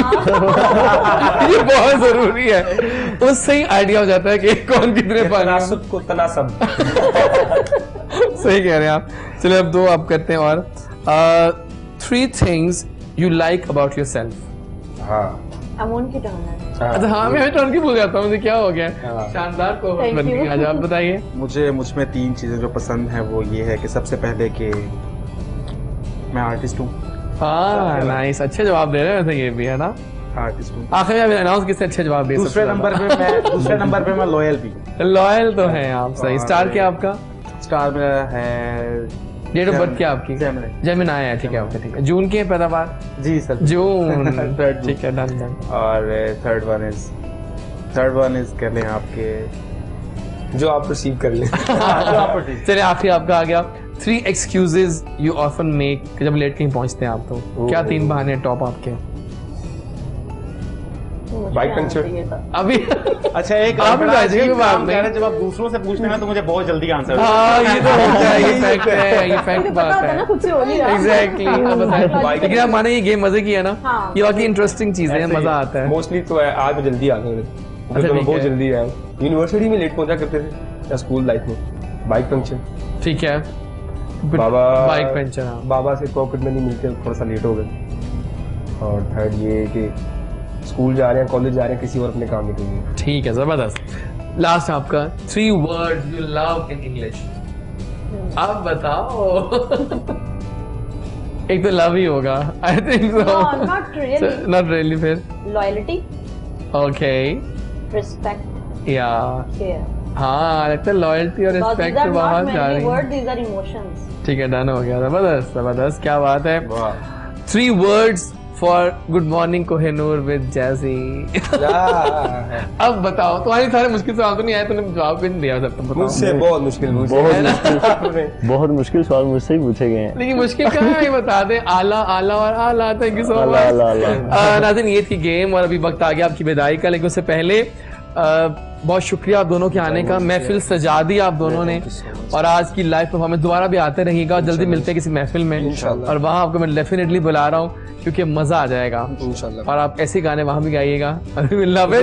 ये बहुत जरूरी है, उससे ही आइडिया हो जाता है कि कौन कितने तनासब को तनासब। सही कह रहे हैं आप। चलिए अब 2 आप करते हैं और 3 things you like about yourself. हाँ अमोन की टर्न है। अच्छा हाँ, मैं टर्न की भूल जाता हूँ, मुझे क्या हो गया। शानदार को बन गया। आज आप बताइए। मुझ में 3 चीजें जो पसंद है वो ये है कि सबसे पहले कि मैं आर्टिस्ट हूँ। हाँ नाइस, अच्छे जवाब दे रहे हैं वैसे, ये भी है ना, आर्टिस्ट हूँ। आखिर में अनाउंस किससे अच्छे जवाब दे। दूसरे नंबर पे मैं लॉयल भी हूँ। लॉयल तो है आप, सही। स्टार क्या आपका? स्टार मेरा है, डेट ऑफ बर्थ क्या आपकी? जेमिनाई है, ठीक है ओके, ठीक है। जून की है पैदावार? जी सर, जून। ठीक है, डन डन। और थर्ड वन इज कर लें आपके, जो आप रिसीव कर लें। चलिए आखिरी आपका आ गया। 3 excuses you often make जब लेट कहीं पहुंचते हैं आप, तो क्या 3 बहाने टॉप आपके? बाइक पंक्चर अभी। अच्छा एक आप जब आप दूसरों से पूछते हैं तो मुझे बहुत जल्दी आंसर। हाँ ये तो होता है, ये फैक्ट है, ये फैक्ट बात है। खुद से हो नहीं रहा। एग्जैक्टली। लेकिन आप माने ये गेम मजे की है ना, ये वाकई इंटरेस्टिंग चीज है, मजा आता है। मोस्टली तो आज मैं जल्दी आ गया, अच्छा, बहुत जल्दी आया। यूनिवर्सिटी में लेट पहुंचा करते थे या स्कूल लाइफ में। बाइक पंक्चर, ठीक है। बाइक पंचर, बाबा से पॉकेट में नहीं मिलते, थोड़ा सा लेट हो गए। और थर्ड ये कि स्कूल जा रहे हैं, कॉलेज जा रहे हैं, किसी और अपने काम निकल गए। ठीक है, जबरदस्त। लास्ट आपका 3 words you love in English. आप बताओ। एक तो लव ही होगा, I think so. Not really. फिर लॉयल्टी, ओके, रिस्पेक्ट, या हाँ लगता है लॉयल्टी और रिस्पेक्ट तो बहुत जा रही है। ठीक है, डन हो गया। जबरदस्त जबरदस्त, क्या बात है। 3 words for good morning Kohinoor with Jazzy. अब बताओ, तुम्हारे सारे मुश्किल सवाल तो नहीं आए, तुमने जवाब भी नहीं दिया जब तुम। मुझसे बहुत मुश्किल बहुत मुश्किल सवाल मुझसे ही पूछे गए हैं। लेकिन मुश्किल कहाँ है, बता दे। आला आला और आला। थैंक यू सो मच नाज़रीन, ये थी गेम और अभी वक्त आ गया आपकी विदाई का। लेकिन उससे पहले बहुत शुक्रिया आप दोनों के आने का। महफिल सजा दी आप दोनों ने, और आज की लाइव परफॉर्मेंस दोबारा भी आते रहेगा। जल्दी मिलते हैं किसी महफिल में, और वहाँ आपको मैं डेफिनेटली बुला रहा हूँ क्योंकि मजा आ जाएगा। और आप ऐसे गाने वहाँ भी गाइएगा। अभी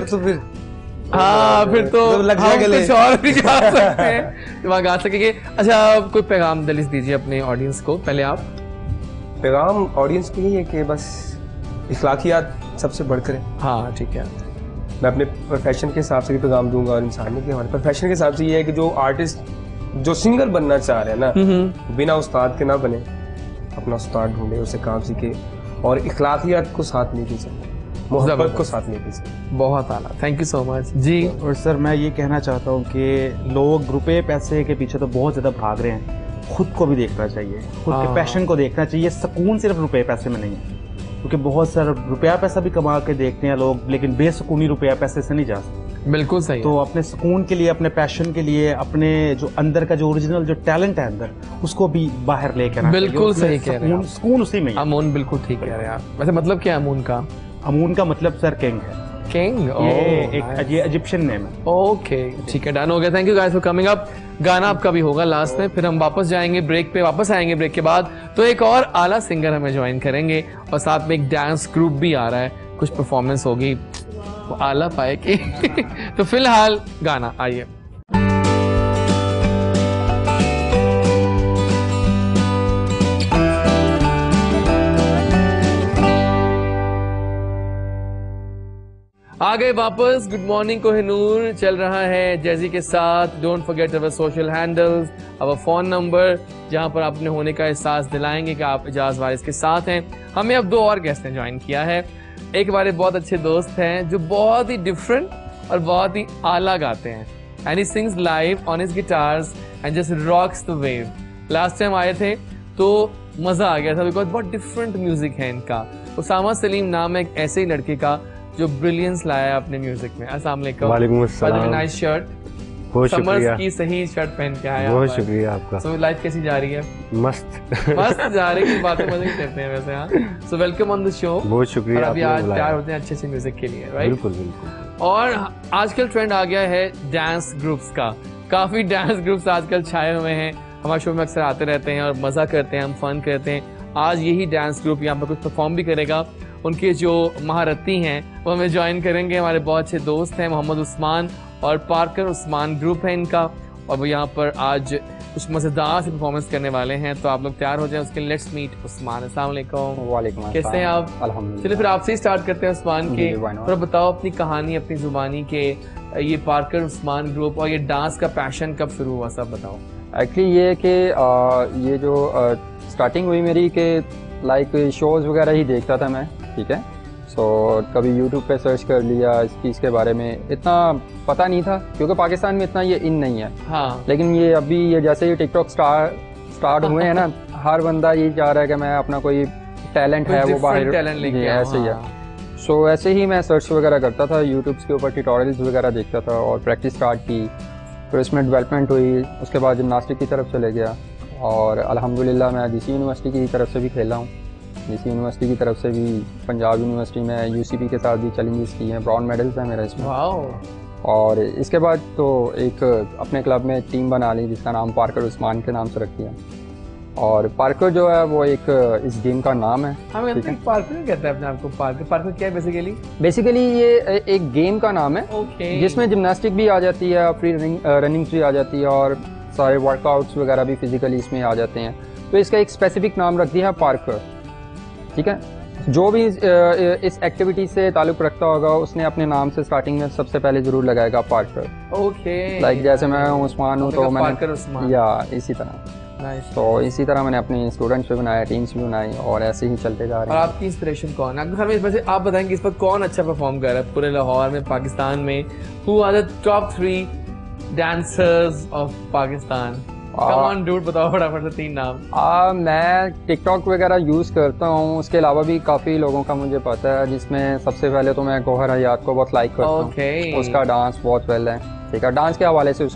हाँ फिर तो कुछ और भी गा सकते हैं, वहाँ गा सकेंगे। अच्छा कोई पैगाम दलिस दीजिए अपने ऑडियंस को, पहले आप। पैगाम ऑडियंस को यही है कि बस इखलाकियात सबसे बढ़कर है। हाँ ठीक है, मैं अपने प्रोफेशन के हिसाब से भी पैगाम दूंगा और इंसानियत के हमारे प्रोफेशन के हिसाब से ये है कि जो आर्टिस्ट जो सिंगर बनना चाह रहे हैं ना, बिना उस्ताद के ना बने, अपना उस्ताद ढूंढे, उसे काम सीखे और इखलाकियात को साथ नहीं दीजिए, मोहब्बत को साथ नहीं दीजिए। बहुत आला, thank you so much ji. और सर मैं ये कहना चाहता हूँ कि लोग रुपए पैसे के पीछे तो बहुत ज़्यादा भाग रहे हैं, खुद को भी देखना चाहिए, खुद के पैशन को देखना चाहिए। सुकून सिर्फ रुपए पैसे में नहीं है, क्योंकि बहुत सारा रुपया पैसा भी कमा के देखते हैं लोग, लेकिन बेसुकूनी रुपया पैसे से नहीं जा सकते। बिल्कुल सही। तो अपने सुकून के लिए, अपने पैशन के लिए, अपने जो अंदर का जो ओरिजिनल जो टैलेंट है अंदर, उसको भी बाहर लेके आना चाहिए। बिल्कुल सही कह रहे हैं, सुकून उसी में। अमून बिल्कुल ठीक कह रहे हैं आप। वैसे मतलब क्या है अमून का? अमून का मतलब सर किंग है। किंग, ये इजिप्शियन नेम है। ओके ठीक है, डन हो गया। Thank you guys for coming up. गाना आपका भी होगा लास्ट में, फिर हम वापस जाएंगे ब्रेक पे, वापस आएंगे ब्रेक के बाद तो एक और आला सिंगर हमें ज्वाइन करेंगे और साथ में एक डांस ग्रुप भी आ रहा है, कुछ परफॉर्मेंस होगी, वो आला पाए कि तो फिलहाल गाना आइए। आ गए वापस। गुड मॉर्निंग कोहिनूर चल रहा है जैजी के साथ। Don't forget our social handles, our phone number, जहां पर आपने होने का एहसास दिलाएंगे कि आप एजाज वारिस के साथ हैं। हमें अब 2 और गेस्ट ने ज्वाइन किया है। एक हमारे बहुत अच्छे दोस्त हैं जो बहुत ही डिफरेंट और बहुत ही आला गाते हैं, and he sings live on his guitars and just rocks the wave. Last time आए थे तो मजा आ गया था, बिकॉज बहुत डिफरेंट म्यूजिक है इनका। उसामा सलीम नाम है एक ऐसे ही लड़के का जो ब्रिलियंस लाया है अपने म्यूजिक में। अस्सलाम वालेकुम। वालेकुम अस्सलाम। नाइस शर्ट, बहुत शुक्रिया, की सही शर्ट पहन के आया। बहुत शुक्रिया आपका। सो लाइफ कैसी जा रही है? मस्त मस्त जा रही है, बातें मजे करते हैं वैसे। हाँ, so welcome on the show. बहुत शुक्रिया। और अभी आज तैयार होते हैं अच्छे से म्यूजिक के लिए, राइट? बिल्कुल बिल्कुल। और आजकल ट्रेंड आ गया है डांस ग्रुप्स का। काफी डांस ग्रुप्स आजकल छाए हुए हैं, हमारे शो में अक्सर आते रहते हैं और मजा करते हैं, हम फन करते हैं। आज यही डांस ग्रुप यहाँ पर कुछ परफॉर्म भी करेगा। उनके जो महारथी हैं वो हमें ज्वाइन करेंगे। हमारे बहुत अच्छे दोस्त हैं मोहम्मद उस्मान और पार्कर उस्मान ग्रुप है इनका, और वो यहाँ पर आज कुछ मजेदार से परफॉर्मेंस करने वाले हैं। तो आप लोग तैयार हो जाएं उसके लिए। Let's meet Usman. अस्सलाम वालेकुम। वालेकुम अस्सलाम। कैसे हैं आप? अल्हम्दुलिल्लाह। चलिए फिर आपसे ही स्टार्ट करते हैं उस्मान के। थोड़ा बताओ अपनी कहानी, अपनी जुबानी के ये पार्कर उस्मान ग्रुप और ये डांस का पैशन कब शुरू हुआ, सब बताओ। एक्चुअली ये कि ये जो स्टार्टिंग हुई मेरी कि लाइक शोज़ वगैरह ही देखता था मैं, ठीक है। सो कभी यूट्यूब पे सर्च कर लिया इस चीज़ के बारे में, इतना पता नहीं था क्योंकि पाकिस्तान में इतना ये इन नहीं है। हाँ। लेकिन ये अभी ये जैसे ये टिकटॉक स्टार्ट हुए हैं ना, हर बंदा ये चाह रहा है कि मैं अपना कोई टैलेंट है वो बाहर टैलेंट लेके ऐसे ही है। सो ऐसे ही मैं सर्च वगैरह करता था, यूट्यूब के ऊपर ट्यूटोरियल्स वगैरह देखता था और प्रैक्टिस स्टार्ट की। फिर इसमें डेवलपमेंट हुई, उसके बाद जिमनास्टिक की तरफ चले गया और अल्हम्दुलिल्लाह मैं डीसी यूनिवर्सिटी की तरफ से भी खेला हूँ। डीसी यूनिवर्सिटी की तरफ से भी, पंजाब यूनिवर्सिटी में यूसीपी के साथ भी चैलेंजेस किए हैं, ब्राउन मेडल्स हैं मेरा इसमें। और इसके बाद तो एक अपने क्लब में टीम बना ली जिसका नाम पार्कर उस्मान के नाम से रख दिया। और पार्कर जो है वो एक इस गेम का नाम है। पार्कर कहते हैं अपने आप को? पार्कर क्या है बेसिकली? बेसिकली ये एक गेम का नाम है। okay. जिसमें जिम्नास्टिक भी आ जाती है, फ्री रनिंग भी आ जाती है और सारे वर्कआउट्स वगैरह भी फिजिकली इसमें आ जाते हैं। तो इसका एक स्पेसिफिक नाम रख दिया है पार्कर, ठीक है। जो भी इस एक्टिविटी से ताल्लुक रखता होगा उसने अपने नाम से स्टार्टिंग में सबसे पहले जरूर लगाएगा पार्कर। ओके। लाइक जैसे मैं उस्मान हूँ तो मैंने या इसी तरह तो इसी तरह मैंने अपने स्टूडेंट्स भी बनाए, टीम्स भी बनाई और ऐसे ही चलते जा रहे हैं। और आपकी इंस्पिरेशन कौन है? हमें वैसे आप बताएंगे इस पर कौन अच्छा परफॉर्म कर रहा है पूरे लाहौर में, पाकिस्तान में? Who are the top 3 dancers of Pakistan? Come on dude, बताओ फटाफट से 3 नाम। मैं टिकटॉक वगैरह यूज़ करता हूँ, उसके अलावा भी काफ़ी लोगों का मुझे पता है, जिसमें सबसे पहले तो मैं गौहर हयात को बहुत लाइक करता हूँ। उसका डांस बहुत वेल है, ठीक है, डांस के हवाले से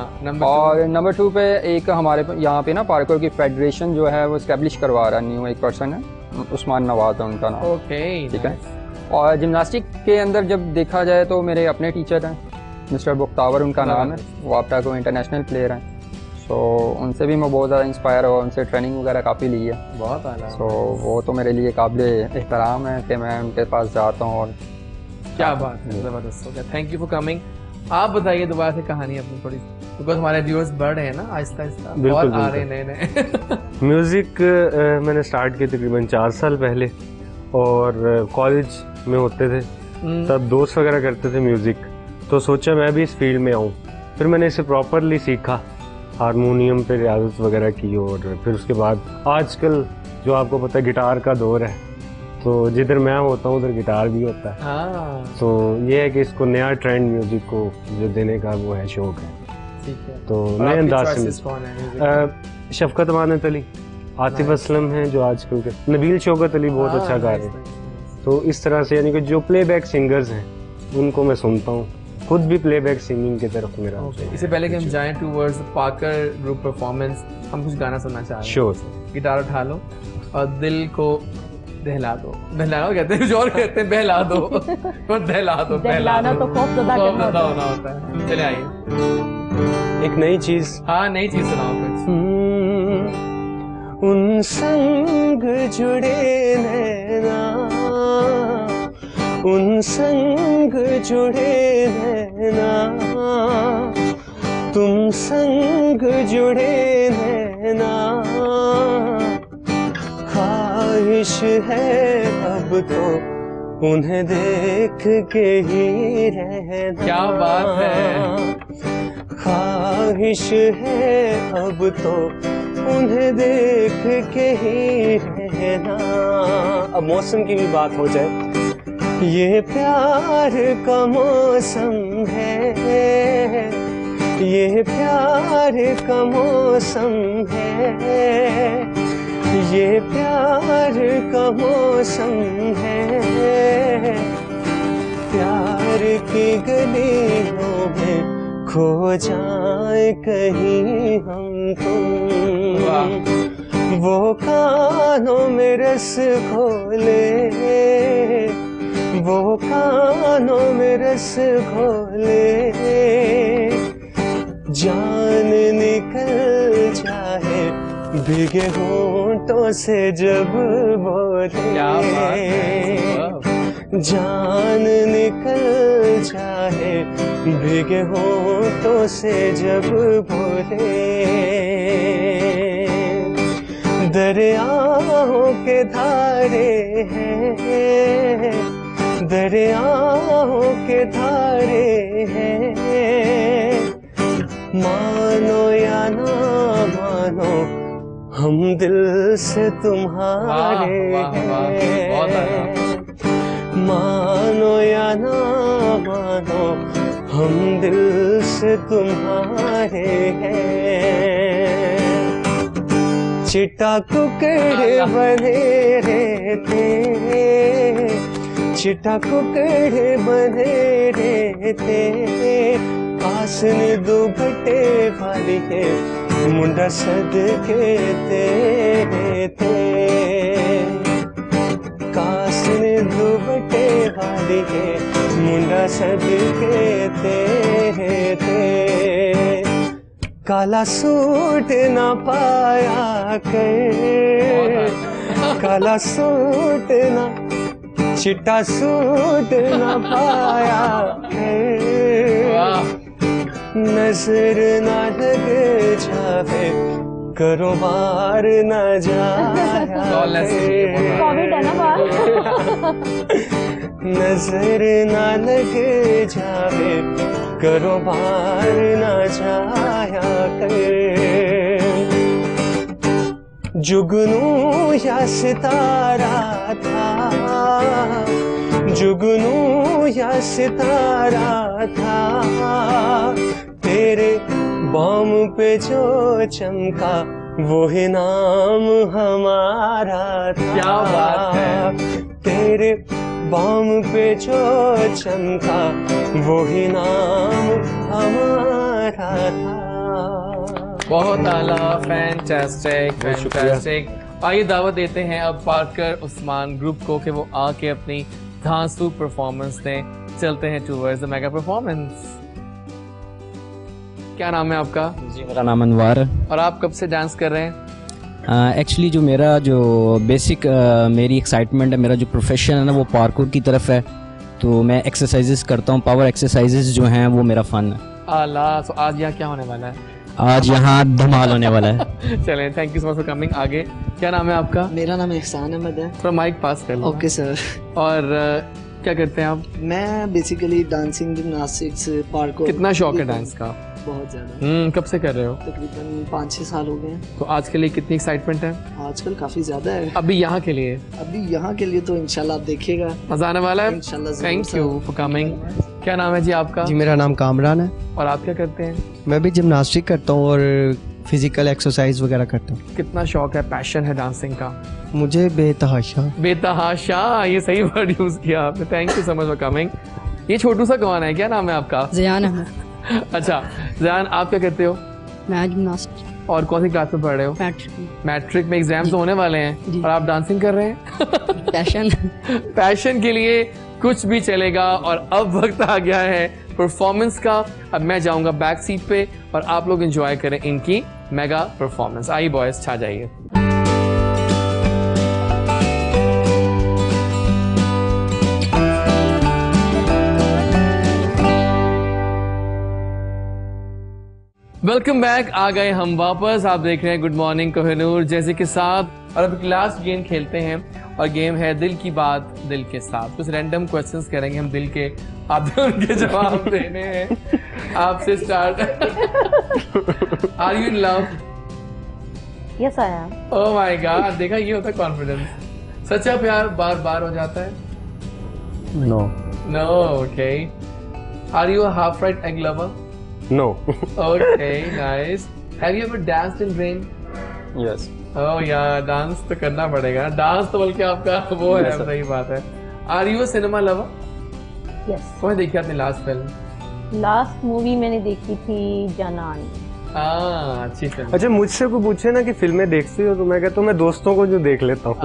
और नंबर 2 पे एक हमारे यहाँ पे ना पार्कर की फेडरेशन जो है वो इस्टेब्लिश करवा रहा है, न्यू एक पर्सन है, उस्मान नवाज है उनका नाम, ठीक है। और जिम्नास्टिक के अंदर जब देखा जाए तो मेरे अपने टीचर हैं, मिस्टर बुख्तावर उनका नाम है, वो अब तक इंटरनेशनल प्लेयर हैं। तो उनसे भी मैं बहुत ज़्यादा इंस्पायर हुआ, उनसे ट्रेनिंग वगैरह काफ़ी ली है। बहुत आला। तो वो तो मेरे लिए काबिल एहतराम है कि मैं उनके पास जाता हूँ। और क्या बात है, ज़बरदस्त हो गया। Thank you for coming. आप बताइए दोबारा से कहानी अपनी थोड़ी, बिकॉज हमारे व्यूअर्स बढ़ रहे हैं ना आहिस्ता आहिस्ता और आ रहे हैं नए। म्यूज़िक मैंने स्टार्ट किया तकरीबन 4 साल पहले, और कॉलेज में होते थे तब दोस्त वगैरह करते थे म्यूज़िक, तो सोचा मैं भी इस फील्ड में आऊँ। फिर मैंने इसे प्रॉपरली सीखा, हारमोनियम पे रियाज़त वगैरह की, और फिर उसके बाद आजकल जो आपको पता है गिटार का दौर है, तो जिधर मैं होता हूँ उधर गिटार भी होता है। तो ये है कि इसको नया ट्रेंड म्यूज़िक को जो देने का वो है, शौक है। तो नए अंदाज से शफकत अमानत अली, आतिफ असलम हैं जो आजकल के, नबील शौकत अली बहुत अच्छा गा रहे हैं। तो इस तरह से यानी कि जो प्लेबैक सिंगर्स हैं उनको मैं सुनता हूँ, खुद भी प्लेबैक सिंगिंग की तरफ मेरा। इससे पहले कि हम जाएं टूवर्ड्स पाकर ग्रुप परफॉर्मेंस, हम कुछ गाना सुनना चाह रहे हैं। श्योर। गिटार उठा लो और दिल को दहला दो, दहलाना कहते हैं, कुछ और कहते हैं बहला दो, और दहला दो, दहलाना तो खौफ ज़दा होना होता है। चले आइए एक नई चीज, हाँ नई चीज सुनाओ कुछ। उन संग जुड़े नैना, उन संग जुड़े नैना, तुम संग जुड़े नैना, ख्वाहिश है अब तो उन्हें देख के ही रहना। क्या बात है। ख्वाहिश है अब तो उन्हें देख के ही रहना। अब मौसम की भी बात हो जाए, ये प्यार का मौसम है, ये प्यार का मौसम है, ये प्यार का मौसम है, प्यार की गलियों में खो जाए कहीं हम तुम, वो कानों में रस घोले, वो कानों में रस घोले, जान निकल जाए भीगे होंठों से जब बोले, जान निकल जाए भीगे होंठों से जब बोले, दरियाओं के धारे हैं, दरियाओं के धारे हैं, मानो या ना मानो हम दिल से तुम्हारे हैं, मानो या ना मानो हम दिल से तुम्हारे हैं। चिट्टा कुकड़े बने रहते, चिट्टा कुकड़े बने रहते, पास ने दो घटे वाली है, मुंडा सदके ते, कास ने दुबटे वाली है, मुंडा सदके ते, काला सूट ना पाया कर, काला सूट ना, चिट्टा सूट ना पाया कर, नजर ना लग जावे, कारोबार न जाया, नजर ना लग जावे, कारोबार न जाया कर, जुगनू या सितारा था, जुगनू या सितारा था, तेरे बॉम पे जो चमका वही नाम हमारा था। क्या बात है। तेरे बॉम पे जो चमका वही नाम हमारा था। बहुत आला, फैंटास्टिक, फैंटास्टिक। आइए दावत देते हैं अब पाकर उस्मान ग्रुप को कि वो आके अपनी धांसू परफॉर्मेंस दें। चलते हैं टूवर्ड्स द मेगा परफॉर्मेंस। क्या नाम है आपका? जी मेरा नाम अनवार है। और आप कब से डांस कर रहे हैं? एक्चुअली जो मेरा जो बेसिक मेरी एक्साइटमेंट है, मेरा जो प्रोफेशन है ना वो पार्कोर की तरफ है। तो मैं एक्सरसाइजेस करता हूँ, पावर एक्सरसाइजेस जो हैं वो मेरा फ़न है। आला, तो आज यहाँ क्या होने वाला है? आज यहाँ धमाल होने वाला है। चलें, thank you so much for coming. आगे क्या नाम है आपका? मेरा नाम एहसान अहमद है। थोड़ा माइक पास कर लो। Okay sir. और क्या करते हैं आप? मैं बेसिकली डांसिंग, जिम्नास्टिक्स, पार्कोर। कितना शौक है डांस का? बहुत ज़्यादा। कब से कर रहे हो? तकरीबन 5-6 साल हो गए हैं। तो आज के लिए कितनी एक्साइटमेंट है? आजकल काफ़ी ज़्यादा है। अभी यहाँ के लिए? अभी यहाँ के लिए तो इंशाल्लाह आप देखिएगा, मज़ा आने वाला है। इंशाल्लाह। Thank you for coming. क्या नाम है जी आपका? जी मेरा नाम कामरान है। और आप क्या करते हैं? मैं भी जिम्नास्टिक करता हूँ और फिजिकल एक्सरसाइज वगैरह करता हूँ। कितना शौक है, पैशन है डांसिंग का? मुझे बेतहाशा। बेतहाशा, ये सही वर्ड यूज किया आपने। Thank you so much for coming. ये छोटू सा कौन है? क्या नाम है आपका? ज़ियान अहमद। अच्छा ज़ियान, आप क्या करते हो? मैं जिम्नास्टिक। और कौन सी क्लास में पढ़ रहे हो? मैट्रिक में एग्जाम्स होने वाले हैं और आप डांसिंग कर रहे हैं? पैशन। पैशन के लिए कुछ भी चलेगा। और अब वक्त आ गया है परफॉर्मेंस का। अब मैं जाऊंगा बैक सीट पे और आप लोग एंजॉय करें इनकी मेगा परफॉर्मेंस। आइए बॉयज, छा जाइए। वेलकम बैक, आ गए हम वापस। आप देख रहे हैं गुड मॉर्निंग कोहिनूर जैसे के साथ। और अब एक लास्ट गेम खेलते हैं और गेम है दिल की बात दिल के साथ। कुछ रैंडम क्वेश्चंस करेंगे हम दिल के, आपको उनके जवाब देने हैं। आपसे start. Are you in love? Yes I am. Oh my God, देखा ये होता है कॉन्फिडेंस। सच्चा प्यार बार बार हो जाता है? No. No, okay. Are you a half right egg lover? No. Okay, nice. Have you ever danced in rain? Yes. Oh yeah, dance तो करना पड़ेगा। डांस तो बल्कि आपका वो है, सही बात है। Are you a cinema lover? Yes. कौन देखी आपने लास्ट फिल्म? लास्ट मूवी मैंने देखी थी जानान। अच्छी फिल्म। अच्छा, मुझसे को पूछे ना कि फिल्में देखती हो तो मैं कहता हूँ मैं दोस्तों को जो देख लेता हूँ।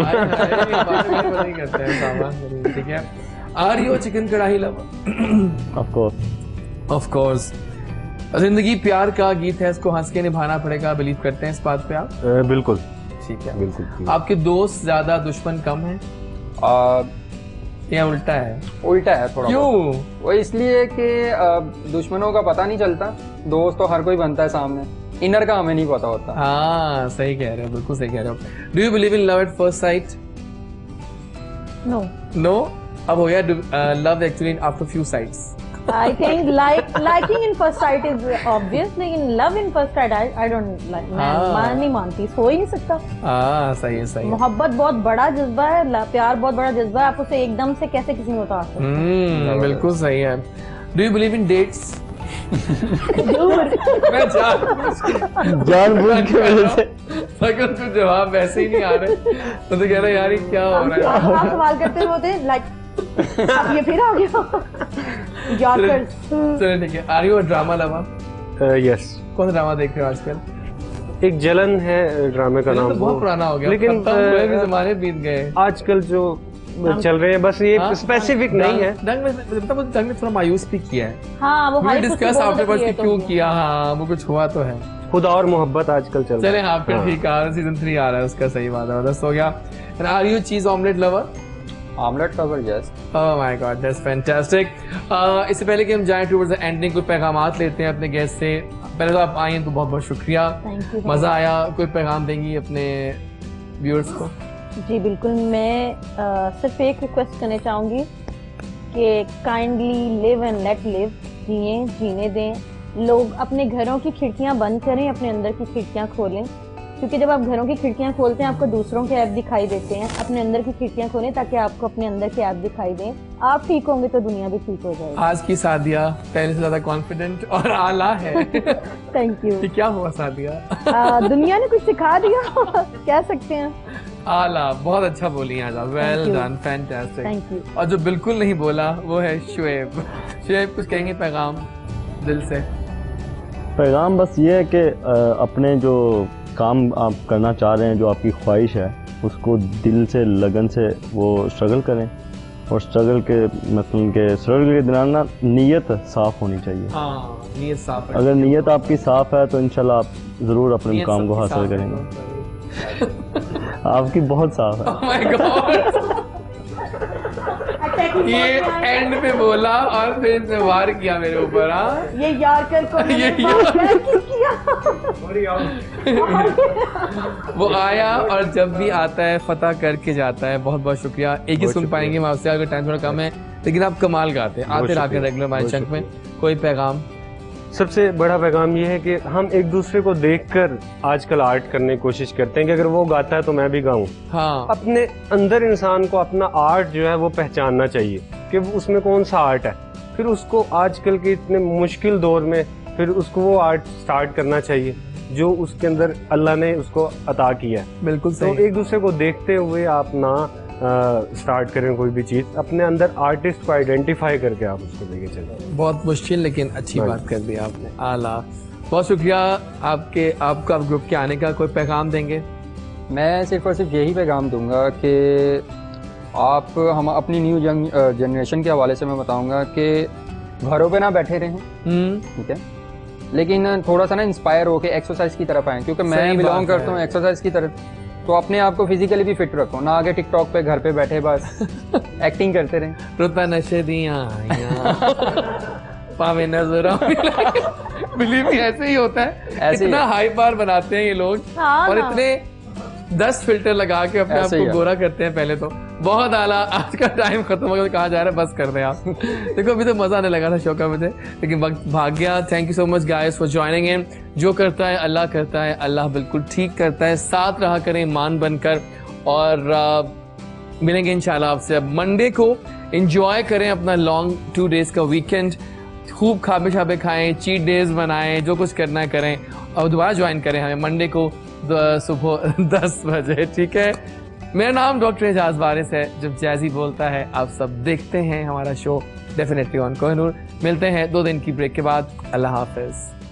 ठीक है। Are you a chicken कढ़ाई lover? Of course. Of course. जिंदगी प्यार का गीत है, इसको हंस के निभाना पड़ेगा। बिलीव करते हैं इस बात पे आप? बिल्कुल। ठीक है, बिल्कुल। आपके दोस्त ज्यादा दुश्मन कम है या उल्टा है? उल्टा है थोड़ा। क्यों? वो इसलिए कि दुश्मनों का पता नहीं चलता, दोस्त तो हर कोई बनता है सामने, इनर का हमें नहीं पता होता। हाँ, सही कह रहे हो, बिल्कुल सही कह रहे हो। Do you believe in love at first sight? No. No? अब हो गया love actually after few sights. I think liking in first sight is obvious, लेकिन love in first sight I don't like। मैं नहीं मानती, हो ही नहीं सकता। सही है, सही है। मोहब्बत बहुत बड़ा जज्बा है, प्यार बहुत बड़ा जज्बा है, आप उसे एकदम से कैसे किसी में उतार सकते हैं? बिल्कुल सही है। Do you believe in dates? मैं जानबूझ के वजह से मगर कुछ जवाब वैसे ही नहीं आ रहे, तो कह रहे यार ये क्या हो रहा है। आप सवाल करते होते लाइक अब ये फिर आ गया। याद कर। चलो ठीक है। Are you a drama lover? Yes. कौन सा ड्रामा देख रहे हो आजकल? एक जलन है ड्रामे का नाम, तो बहुत पुराना हो गया, लेकिन जमाने बीत गए। आजकल जो चल रहे हैं बस ये स्पेसिफिक नहीं है। दंग ने थोड़ा मायूस भी किया है। हाँ, वो डिस्कस आफ्टरवर्ड्स कि क्यों किया। हाँ, वो कुछ हुआ तो है। खुदा और मोहब्बत आजकल चल रहा है। चले हाँ, फिर ठीक है। सीजन 3 आ रहा है उसका, सही बात है। बस हो गया। Are you cheese omelette lover? Omelette lover, yes. Oh my God, that's fantastic. इससे पहले कि हम जाएं टुवर्ड्स द एंडिंग, कुछ पैगामात लेते हैं अपने गेस्ट से। पहले तो आप आए तो बहुत बहुत शुक्रिया, मजा आया। कोई पैगाम देंगी अपने व्यूअर्स को? जी बिल्कुल, मैं सिर्फ एक रिक्वेस्ट करना चाहूँगी कि kindly live and let live, जिए जीने दें। लोग अपने घरों की खिड़कियाँ बंद करें, अपने अंदर की खिड़कियाँ खोलें, क्योंकि जब आप घरों की खिड़कियाँ खोलते हैं आपको दूसरों के ऐप दिखाई देते हैं। अपने अंदर की खिड़कियाँ खोलें ताकि आपको अपने अंदर के ऐप दिखाई दें। आप ठीक होंगे तो दुनिया भी ठीक हो जाएगी। आज की सादिया पहले से ज्यादा कॉन्फिडेंट और आला है। Thank you. क्या हुआ सादिया? दुनिया ने कुछ सिखा दिया, कह सकते हैं। आला, बहुत अच्छा बोली आज आप। Well done, fantastic. Thank you. और जो बिल्कुल नहीं बोला वो है शुएब। शुएब, कुछ कहेंगे पैगाम दिल से? पैगाम बस ये है कि अपने जो काम आप करना चाह रहे हैं, जो आपकी ख्वाहिश है, उसको दिल से लगन से वो स्ट्रगल करें। और स्ट्रगल के मतलब के स्ट्रगल के दौरान ना नीयत साफ़ होनी चाहिए। हाँ, नीयत साफ है। अगर नीयत आपकी साफ़ है तो इंशाल्लाह आप ज़रूर अपने काम को हासिल करेंगे। आपकी बहुत साफ है। Oh my God. ये एंड पे बोला और फिर इसने वार किया मेरे ऊपर। हाँ ये यार कल को ये किया वो आया और जब भी आता है फतह करके जाता है। बहुत बहुत शुक्रिया। एक ही सुन पाएंगे हम आपसे, अगर टाइम थोड़ा कम है, लेकिन आप कमाल गाते हैं, आते रहकर रेगुलर माइक चंक में। कोई पैगाम? सबसे बड़ा पैगाम ये है कि हम एक दूसरे को देखकर आजकल आर्ट करने की कोशिश करते हैं कि अगर वो गाता है तो मैं भी गाऊं। हाँ। अपने अंदर इंसान को अपना आर्ट जो है वो पहचानना चाहिए कि उसमें कौन सा आर्ट है, फिर उसको आजकल के इतने मुश्किल दौर में फिर उसको वो आर्ट स्टार्ट करना चाहिए जो उसके अंदर अल्लाह ने उसको अता किया है। बिल्कुल सही। तो एक दूसरे को देखते हुए आप ना स्टार्ट करें कोई भी चीज, अपने अंदर आर्टिस्ट को आइडेंटिफाई करके आप उसको लेके चलें। बहुत मुश्किल लेकिन अच्छी बात कर दी आपने। आला, बहुत शुक्रिया आपका ग्रुप के आने का। कोई पैगाम देंगे? मैं सिर्फ और सिर्फ यही पैगाम दूंगा कि आप हम अपनी न्यू यंग जनरेशन के हवाले से मैं बताऊंगा कि घरों पे ना बैठे रहें, ठीक है, लेकिन थोड़ा सा ना इंस्पायर होके एक्सरसाइज की तरफ आए, क्योंकि मैं बिलोंग करता हूँ एक्सरसाइज की तरफ। तो अपने आप को फिजिकली भी फिट रखो, ना आगे टिकटॉक पे घर पे बैठे बस एक्टिंग करते रहे। रुता नशे दिया पावे नजर बिलीव मी ऐसे ही होता है। इतना हाई बार बनाते हैं ये लोग। हाँ, और इतने 10 फिल्टर लगा के अपने आप को गोरा करते हैं पहले तो। बहुत आला। आज का टाइम खत्म हो गया, कहा जा रहा है बस कर रहे हैं आप। देखो अभी तो मजा आने लगा था शो का मुझे, लेकिन वक्त भाग गया। Thank you so much guys for joining in. जो करता है अल्लाह करता है, अल्लाह बिल्कुल ठीक करता है। साथ रहा करें ईमान बनकर, और मिलेंगे इंशाल्लाह आपसे। अब मंडे को एंजॉय करें अपना लॉन्ग 2 डेज का वीकेंड, खूब खाबे छाबे खाएं, चीट डेज बनाएं, जो कुछ करना है करें, और दोबारा ज्वाइन करें हमें मंडे को सुबह 10 बजे, ठीक है। मेरा नाम डॉक्टर एजाज वारिस है। जब जैजी बोलता है आप सब देखते हैं हमारा शो डेफिनेटली ऑन कोहिनूर। मिलते हैं 2 दिन की ब्रेक के बाद। अल्लाह हाफिज।